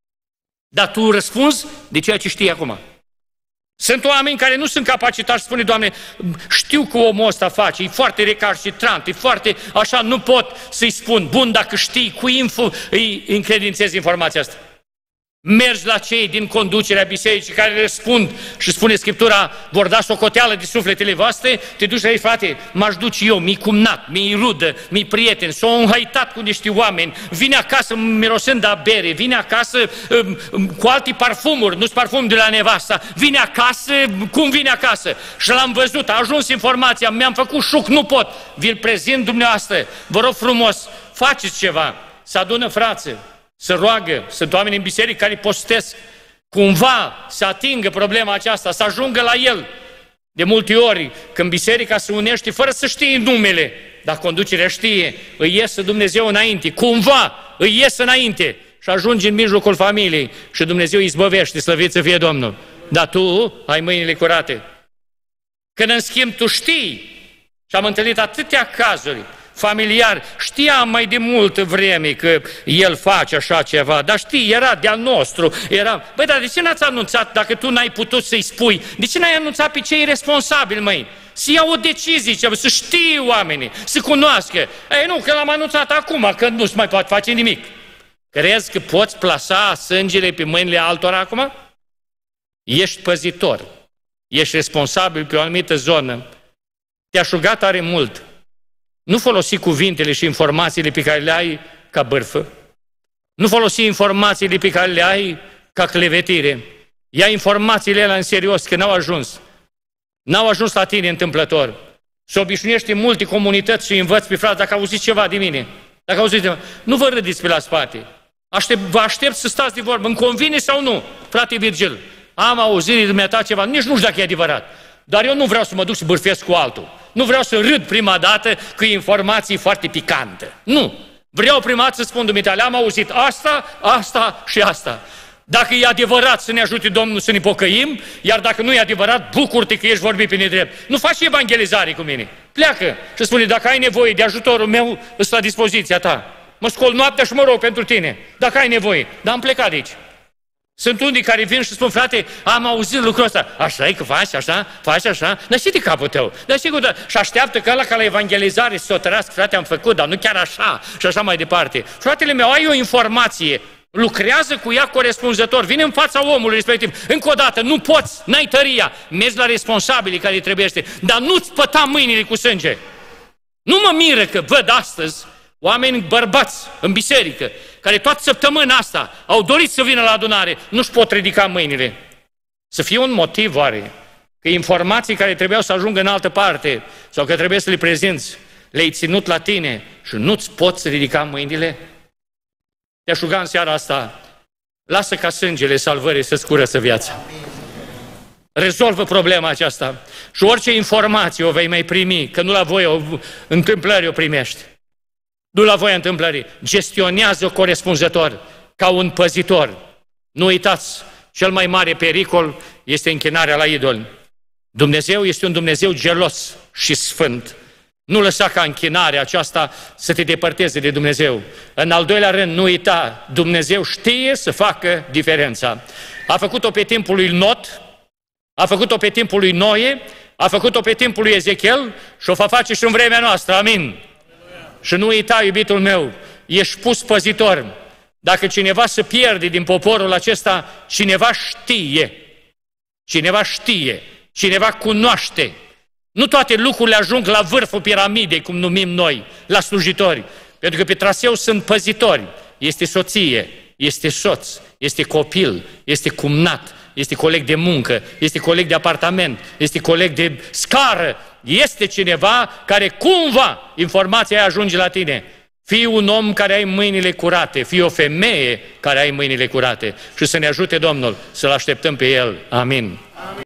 B: Dar tu răspunzi de ceea ce știi acum. Sunt oameni care nu sunt capacitați să spune, Doamne, știu că omul ăsta face, e foarte recalcitrant, e foarte așa, nu pot să-i spun. Bun, dacă știi, cu info îi încredințezi informația asta. Mergi la cei din conducerea bisericii care răspund și spune Scriptura, vor da socoteală de sufletele voastre, te duci la ei, frate, m-aș duce eu, mi-i cumnat, mi-i rudă, mi-i prieten, s-o înhăitat cu niște oameni, vine acasă mirosând a bere, vine acasă um, um, cu alte parfumuri, nu-s parfum de la nevasta, vine acasă, cum vine acasă? Și l-am văzut, a ajuns informația, mi-am făcut șuc, nu pot, vi-l prezint dumneavoastră, vă rog frumos, faceți ceva, să adună frață, să roagă, sunt oameni în biserică care postesc, cumva să atingă problema aceasta, să ajungă la el. De multe ori, când biserica se unește, fără să știe numele, dar conducerea știe, îi iese Dumnezeu înainte, cumva îi iese înainte și ajunge în mijlocul familiei și Dumnezeu îi izbăvește, slăvit să fie Domnul. Dar tu ai mâinile curate. Când în schimb tu știi, și am întâlnit atâtea cazuri, familiar, știam mai de multă vreme că el face așa ceva, dar știi, era de-al nostru, era... Băi, dar de ce n-ați anunțat, dacă tu n-ai putut să-i spui, de ce n-ai anunțat pe cei responsabili, măi? Să iau o decizie, ceva, să știe oamenii, să cunoască. Ei, nu, că l-am anunțat acum, că nu se mai poate face nimic. Crezi că poți plasa sângele pe mâinile altora acum? Ești păzitor, ești responsabil pe o anumită zonă, te-a șugat tare mult. Nu folosi cuvintele și informațiile pe care le ai ca bârfă. Nu folosi informațiile pe care le ai ca clevetire. Ia informațiile alea în serios, că n-au ajuns. N-au ajuns la tine întâmplător. Se obișnuiește în multe comunități și învăț pe frați, dacă auziți ceva de mine, dacă auziți ceva, nu vă râdeți pe la spate. Aștept, vă aștept să stați de vorbă. Îmi convine sau nu? Frate Virgil, am auzit de dumneata ceva, nici nu știu dacă e adevărat. Dar eu nu vreau să mă duc să bârfesc cu altul. Nu vreau să râd prima dată cu informații foarte picante. Nu. Vreau prima dată să spun dumitale, am auzit asta, asta și asta. Dacă e adevărat, să ne ajute Domnul să ne pocăim, iar dacă nu e adevărat, bucur-te că ești vorbit pe nedrept. Nu faci evangelizare cu mine. Pleacă și spune, dacă ai nevoie de ajutorul meu, îți la dispoziția ta. Mă scol noaptea și mă rog pentru tine, dacă ai nevoie. Dar am plecat de aici. Sunt unii care vin și spun, frate, am auzit lucrul ăsta. Așa e că faci așa, faci așa, dar știi de capul tău. Dar știi că... Și așteaptă că ăla ca la evangelizare să o tărească, frate, am făcut, dar nu chiar așa și așa mai departe. Fratele meu, ai o informație, lucrează cu ea corespunzător, vine în fața omului respectiv. Încă o dată, nu poți, n-ai tăria, mergi la responsabilii care îi trebuiește, dar nu-ți păta mâinile cu sânge. Nu mă miră că văd astăzi oameni bărbați în biserică, care toată săptămâna asta au dorit să vină la adunare, nu-și pot ridica mâinile. Să fie un motiv, oare, că informații care trebuiau să ajungă în altă parte sau că trebuie să le prezinți, le-ai ținut la tine și nu-ți poți ridica mâinile? Te-aș ruga în seara asta, lasă ca sângele salvării să-ți curăță viața. Rezolvă problema aceasta și orice informație o vei mai primi, că nu la voie o întâmplări o primești. Nu la voia întâmplării. Gestionează-o corespunzător, ca un păzitor. Nu uitați, cel mai mare pericol este închinarea la idoli. Dumnezeu este un Dumnezeu gelos și sfânt. Nu lăsa ca închinarea aceasta să te depărteze de Dumnezeu. În al doilea rând, nu uita, Dumnezeu știe să facă diferența. A făcut-o pe timpul lui Not, a făcut-o pe timpul lui Noe, a făcut-o pe timpul lui Ezechiel și o va face și în vremea noastră. Amin. Și nu uita, iubitul meu, ești pus păzitor. Dacă cineva se pierde din poporul acesta, cineva știe. Cineva știe. Cineva cunoaște. Nu toate lucrurile ajung la vârful piramidei, cum numim noi, la slujitori. Pentru că pe traseu sunt păzitori. Este soție, este soț, este copil, este cumnat, este coleg de muncă, este coleg de apartament, este coleg de scară. Este cineva care cumva informația aia ajunge la tine. Fii un om care ai mâinile curate, fii o femeie care ai mâinile curate și să ne ajute Domnul să-L așteptăm pe El. Amin.